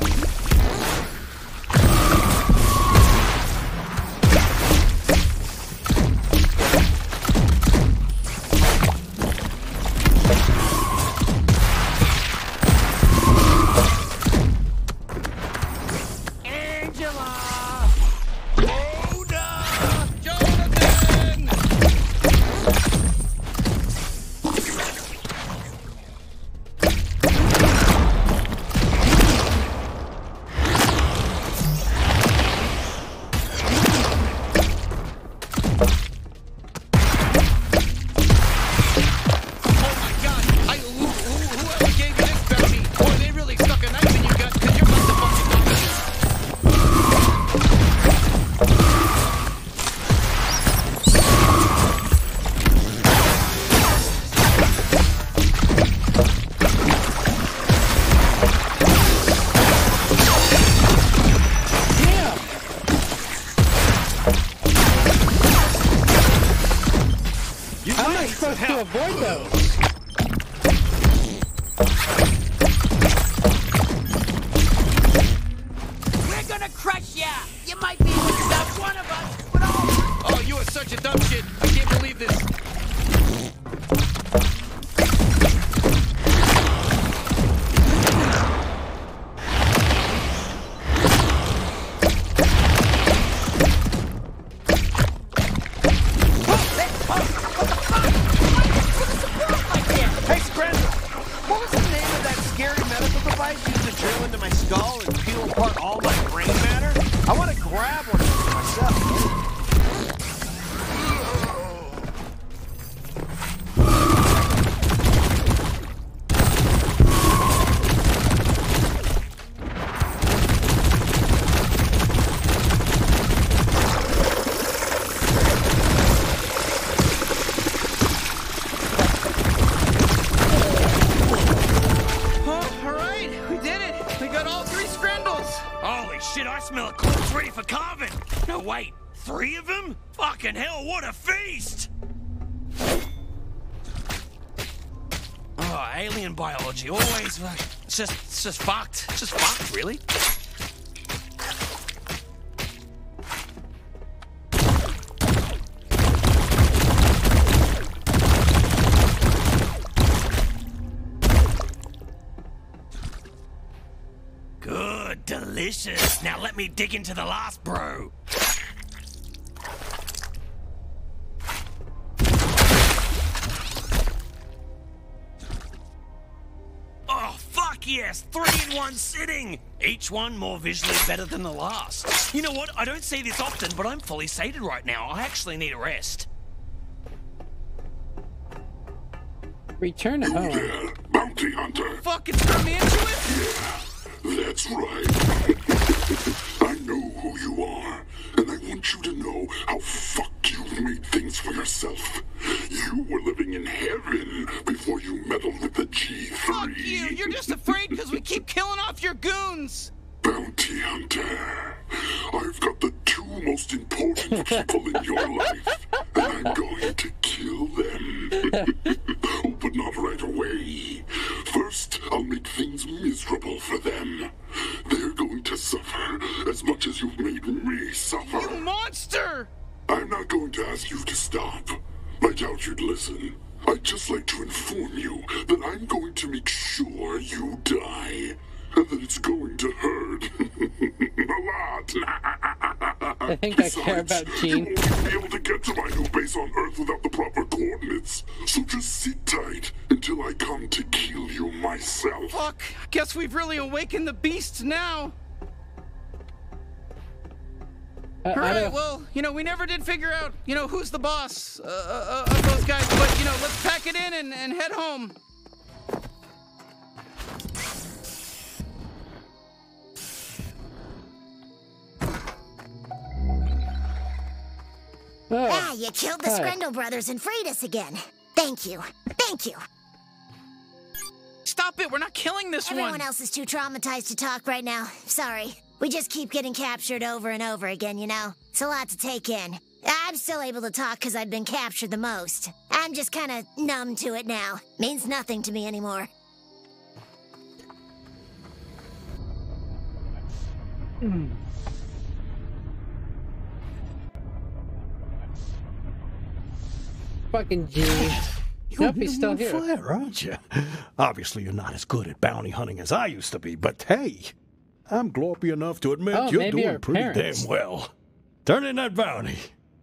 It's just fucked. It's just fucked, really. Good, delicious. Now let me dig into the last bro. Yes, 3 in one sitting! Each one more visually better than the last. You know what? I don't say this often, but I'm fully sated right now. I actually need a rest. Return home. Bounty hunter. Fucking turn me into it? Yeah, that's right. I know who you are, and I want you to know how fucked you've made things for yourself. You were living in heaven before you meddled with the G3. Fuck you! You're just afraid because we keep killing off your goons! Bounty hunter. I've got the 2 most important people in your life, and I'm going to kill them. Oh, but not right away. First, I'll make things miserable for them. They're going to suffer as much as you've made me suffer. You monster! I'm not going to ask you to stop. I doubt you'd listen. I'd just like to inform you that I'm going to make sure you die. And that it's going to hurt. A lot. I think I care about Gene. You won't be able to get to my new base on Earth without the proper coordinates. So just sit tight until I come to kill you myself. Fuck. Guess we've really awakened the beast now. Alright, well, you know, we never did figure out, you know, who's the boss of those guys. But, you know, let's pack it in and head home. You killed the Screndel brothers and freed us again. Thank you. Thank you. Stop it! We're not killing this Everyone one! else is too traumatized to talk right now. Sorry. We just keep getting captured over and over again, you know? It's a lot to take in. I'm still able to talk because I've been captured the most. I'm just kind of numb to it now. Means nothing to me anymore. Fucking G. Nope, he's still here. Fire, aren't you? Obviously, you're not as good at bounty hunting as I used to be, but hey, I'm gloppy enough to admit Oh, you're maybe doing our pretty parents. damn well. Turn in that bounty.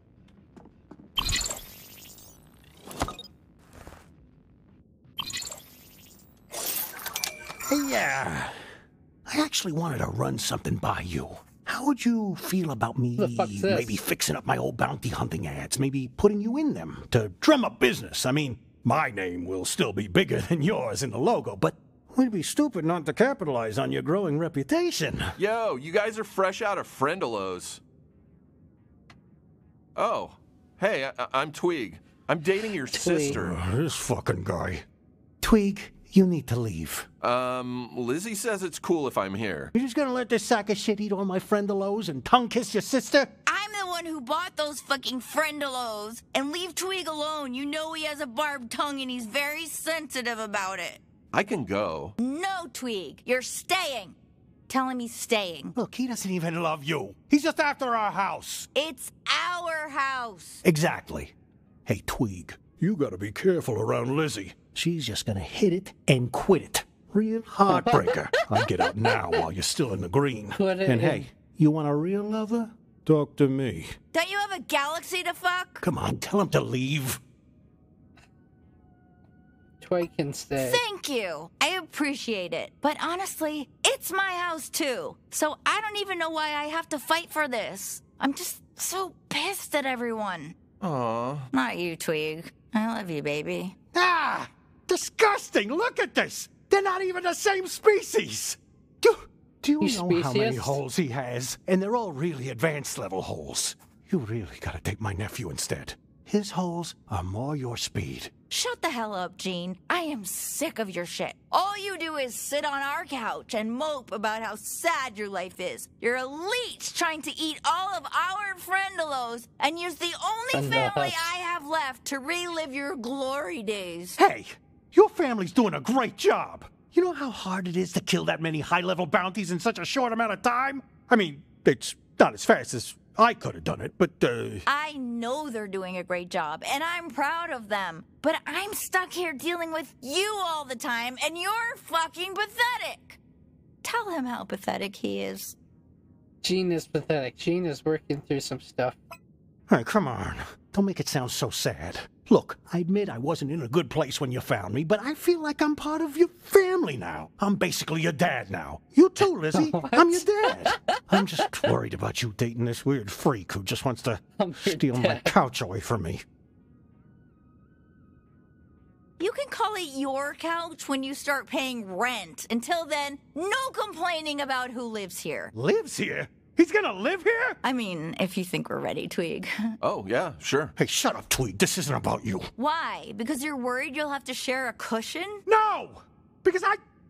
Yeah, I actually wanted to run something by you. How would you feel about me The fuck's this? maybe fixing up my old bounty hunting ads, maybe putting you in them to drum up business? I mean, my name will still be bigger than yours in the logo, but we'd be stupid not to capitalize on your growing reputation. Yo, you guys are fresh out of Friendalos. Oh, hey, I'm Tweeg. I'm dating your sister. This fucking guy. Tweeg, you need to leave. Lizzie says it's cool if I'm here. You just gonna let this sack of shit eat all my friendalos and tongue kiss your sister? I'm the one who bought those fucking friendalos. And leave Tweeg alone. You know he has a barbed tongue and he's very sensitive about it. I can go. No, Tweeg. You're staying. Tell him he's staying. Look, he doesn't even love you. He's just after our house. It's our house. Exactly. Hey, Tweeg, you gotta be careful around Lizzie. She's just gonna hit it and quit it. Real heartbreaker. I'll get out now while you're still in the green. Put it And in. hey, you want a real lover? Talk to me. Don't you have a galaxy to fuck? Come on, tell him to leave. Twig can stay. Thank you. I appreciate it. But honestly, it's my house too. So I don't even know why I have to fight for this. I'm just so pissed at everyone. Aww. Not you, Tweeg. I love you, baby. Ah! Disgusting! Look at this! They're not even the same species! Do you You know how many speciesist? holes he has? And they're all really advanced level holes. You really gotta take my nephew instead. His holes are more your speed. Shut the hell up, Gene. I am sick of your shit. All you do is sit on our couch and mope about how sad your life is. You're a leech trying to eat all of our friendalos and use the only family I have left to relive your glory days. Hey! Your family's doing a great job! You know how hard it is to kill that many high-level bounties in such a short amount of time? I mean, it's not as fast as I could have done it, but, I know they're doing a great job, and I'm proud of them. But I'm stuck here dealing with you all the time, and you're fucking pathetic. Tell him how pathetic he is. Gene is pathetic. Gene is working through some stuff. Hey, come on. Don't make it sound so sad. Look, I admit I wasn't in a good place when you found me, but I feel like I'm part of your family now. I'm basically your dad now. You too, Lizzie. I'm your dad. I'm just worried about you dating this weird freak who just wants to steal my couch away from me. You can call it your couch when you start paying rent. Until then, no complaining about who lives here. Lives here? He's gonna live here? I mean, if you think we're ready, Tweeg. Oh, yeah, sure. Hey, shut up, Tweeg. This isn't about you. Why? Because you're worried you'll have to share a cushion? No! Because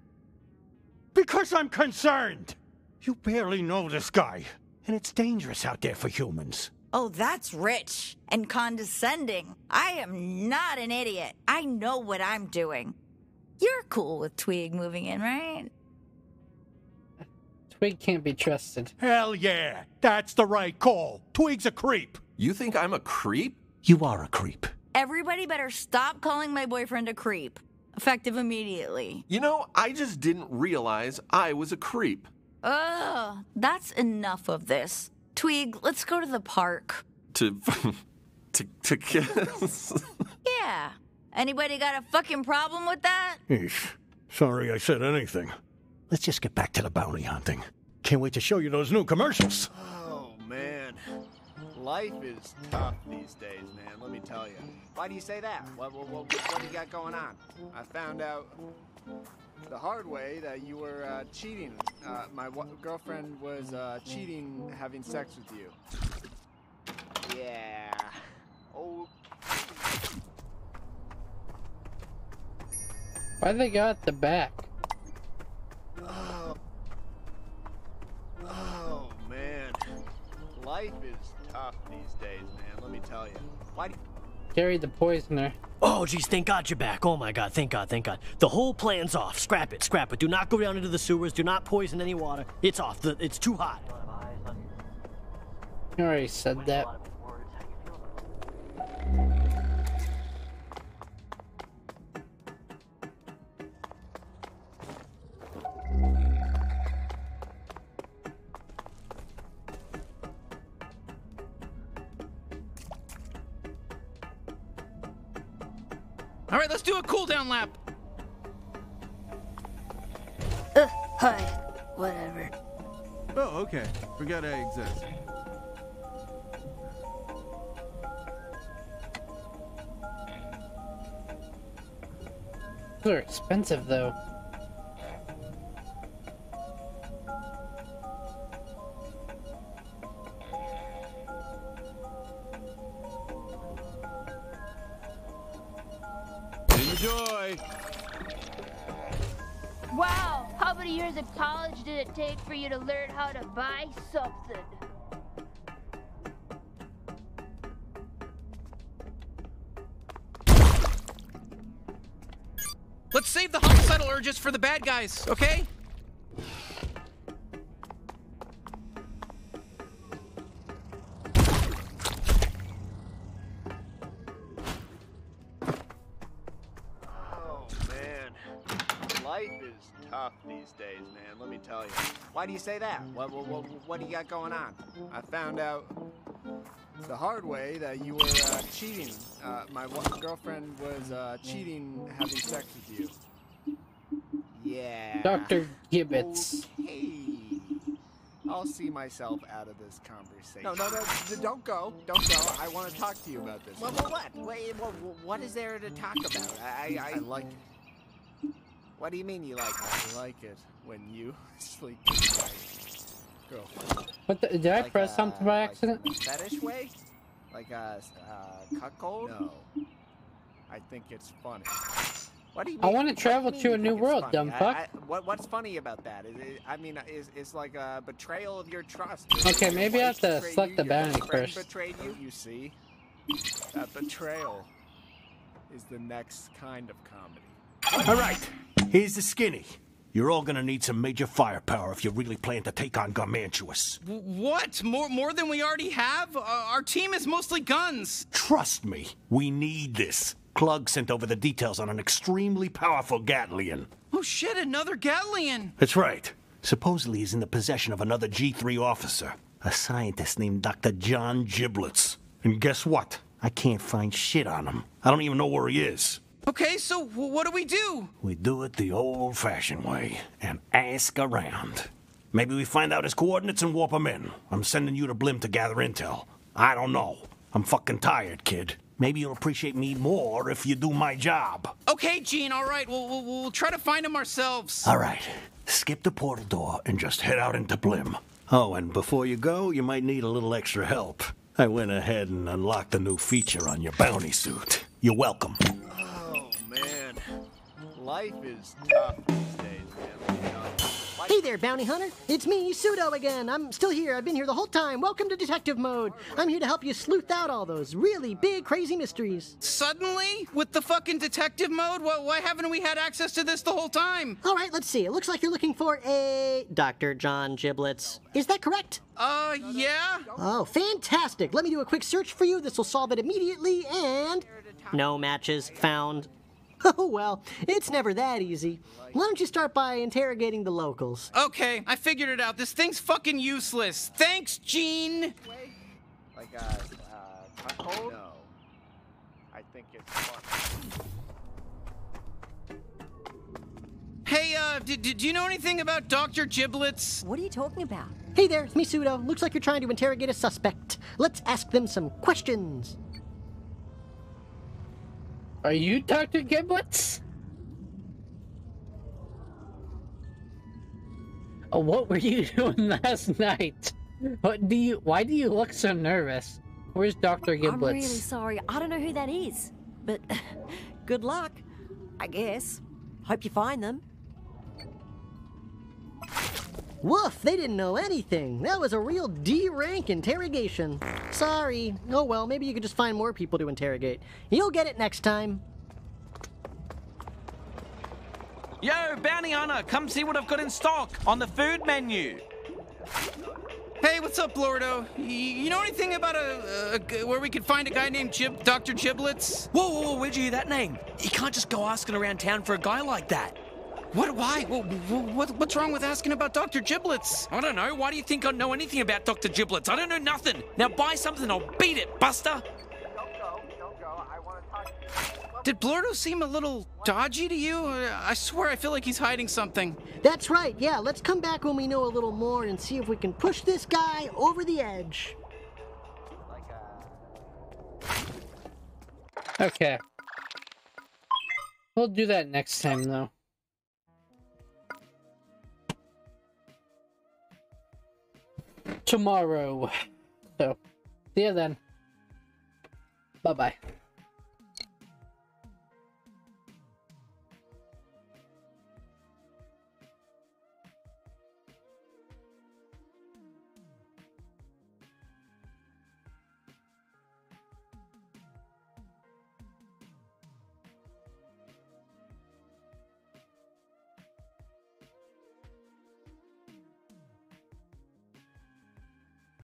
I'm concerned. You barely know this guy. And it's dangerous out there for humans. Oh, that's rich and condescending. I am not an idiot. I know what I'm doing. You're cool with Tweeg moving in, right? Twig can't be trusted. Hell yeah! That's the right call. Tweeg's a creep. You think I'm a creep? You are a creep. Everybody better stop calling my boyfriend a creep. Effective immediately. You know, I just didn't realize I was a creep. Ugh, that's enough of this. Tweeg, let's go to the park. To kiss? Yeah. Anybody got a fucking problem with that? Eesh. Sorry I said anything. Let's just get back to the bounty hunting. Can't wait to show you those new commercials. Oh, man. Life is tough these days, man, let me tell you. Why do you say that? What do you got going on? I found out the hard way that you were cheating. My girlfriend was cheating, having sex with you. Yeah. Oh. Why they got the back? Oh, man. Life is tough these days, man. Let me tell you. Why do you... Carry the poisoner. Oh, geez, thank God you're back. Oh, my God, thank God, thank God. The whole plan's off. Scrap it, scrap it. Do not go down into the sewers. Do not poison any water. It's off. It's too hot. You already said that. All right, let's do a cooldown lap. Hi. Whatever. Oh, okay. Forgot I exist. Those are expensive, though. Enjoy! Wow, how many years of college did it take for you to learn how to buy something? Let's save the homicidal urges for the bad guys, okay? Oh, man. Life is tough these days, man. Let me tell you. Why do you say that? What do you got going on? I found out the hard way that you were cheating. My girlfriend was cheating, having sex with you. Yeah. Dr. Gibbets. Okay. I'll see myself out of this conversation. No, don't go. Don't go. I want to talk to you about this. What? Wait, what is there to talk about? I like it. What do you mean you like it? I like it when you sleep with my girlfriend. What the, did I press something by accident? Like fetish way? Like a cuckold? No. I think it's funny. What do you mean? I want to travel to a new world, dumb fuck. What's funny about that? Is like a betrayal of your trust. Okay, maybe I have to select the bounty friend first. Betrayed you? You see? That betrayal is the next kind of comedy. All right, here's the skinny. You're all gonna need some major firepower if you really plan to take on Garmantuous. What? More than we already have? Our team is mostly guns. Trust me, we need this. Klug sent over the details on an extremely powerful Gatlian. Oh shit, another Gatlian! That's right. Supposedly he's in the possession of another G3 officer, a scientist named Dr. John Giblets. And guess what? I can't find shit on him. I don't even know where he is. Okay, so what do we do? We do it the old-fashioned way and ask around. Maybe we find out his coordinates and warp him in. I'm sending you to Blim to gather intel. I don't know. I'm fucking tired, kid. Maybe you'll appreciate me more if you do my job. Okay, Gene, all right. We'll try to find him ourselves. All right. Skip the portal door and just head out into Blim. Oh, and before you go, you might need a little extra help. I went ahead and unlocked a new feature on your bounty suit. You're welcome. Oh, man. Life is tough these days, man. Hey there, bounty hunter. It's me, Pseudo again. I'm still here. I've been here the whole time. Welcome to Detective Mode. I'm here to help you sleuth out all those really big, crazy mysteries. Suddenly? With the fucking detective mode? Why haven't we had access to this the whole time? All right, let's see. It looks like you're looking for a Dr. John Giblets. Is that correct? Yeah? Oh, fantastic. Let me do a quick search for you. This will solve it immediately, and... No matches found. Oh, well, it's never that easy. Why don't you start by interrogating the locals? Okay, I figured it out. This thing's fucking useless. Thanks, Gene! Like cuckold? No. I think it's fun. Hey, do you know anything about Dr. Giblets? What are you talking about? Hey there, it's me, Pseudo. Looks like you're trying to interrogate a suspect. Let's ask them some questions. Are you Dr. Giblets? Oh, what were you doing last night? Why do you look so nervous? Where's Dr. Giblets? I'm really sorry. I don't know who that is. But good luck, I guess. Hope you find them. Woof, they didn't know anything. That was a real D-rank interrogation. Sorry. Oh well, maybe you could just find more people to interrogate. You'll get it next time. Yo, Bounty Hunter, come see what I've got in stock on the food menu. Hey, what's up, Lordo? You know anything about where we could find a guy named Dr. Giblets? Whoa, whoa, whoa, where'd you hear that name? You can't just go asking around town for a guy like that. What? Why? What's wrong with asking about Dr. Giblets? I don't know. Why do you think I know anything about Dr. Giblets? I don't know nothing. Now buy something, I'll beat it, Buster. Don't go. I want to talk to you. Did Blurdo seem a little dodgy to you? I swear I feel like he's hiding something. That's right, yeah. Let's come back when we know a little more and see if we can push this guy over the edge. Okay. We'll do that next time, though. Tomorrow. So, see you then. Bye-bye.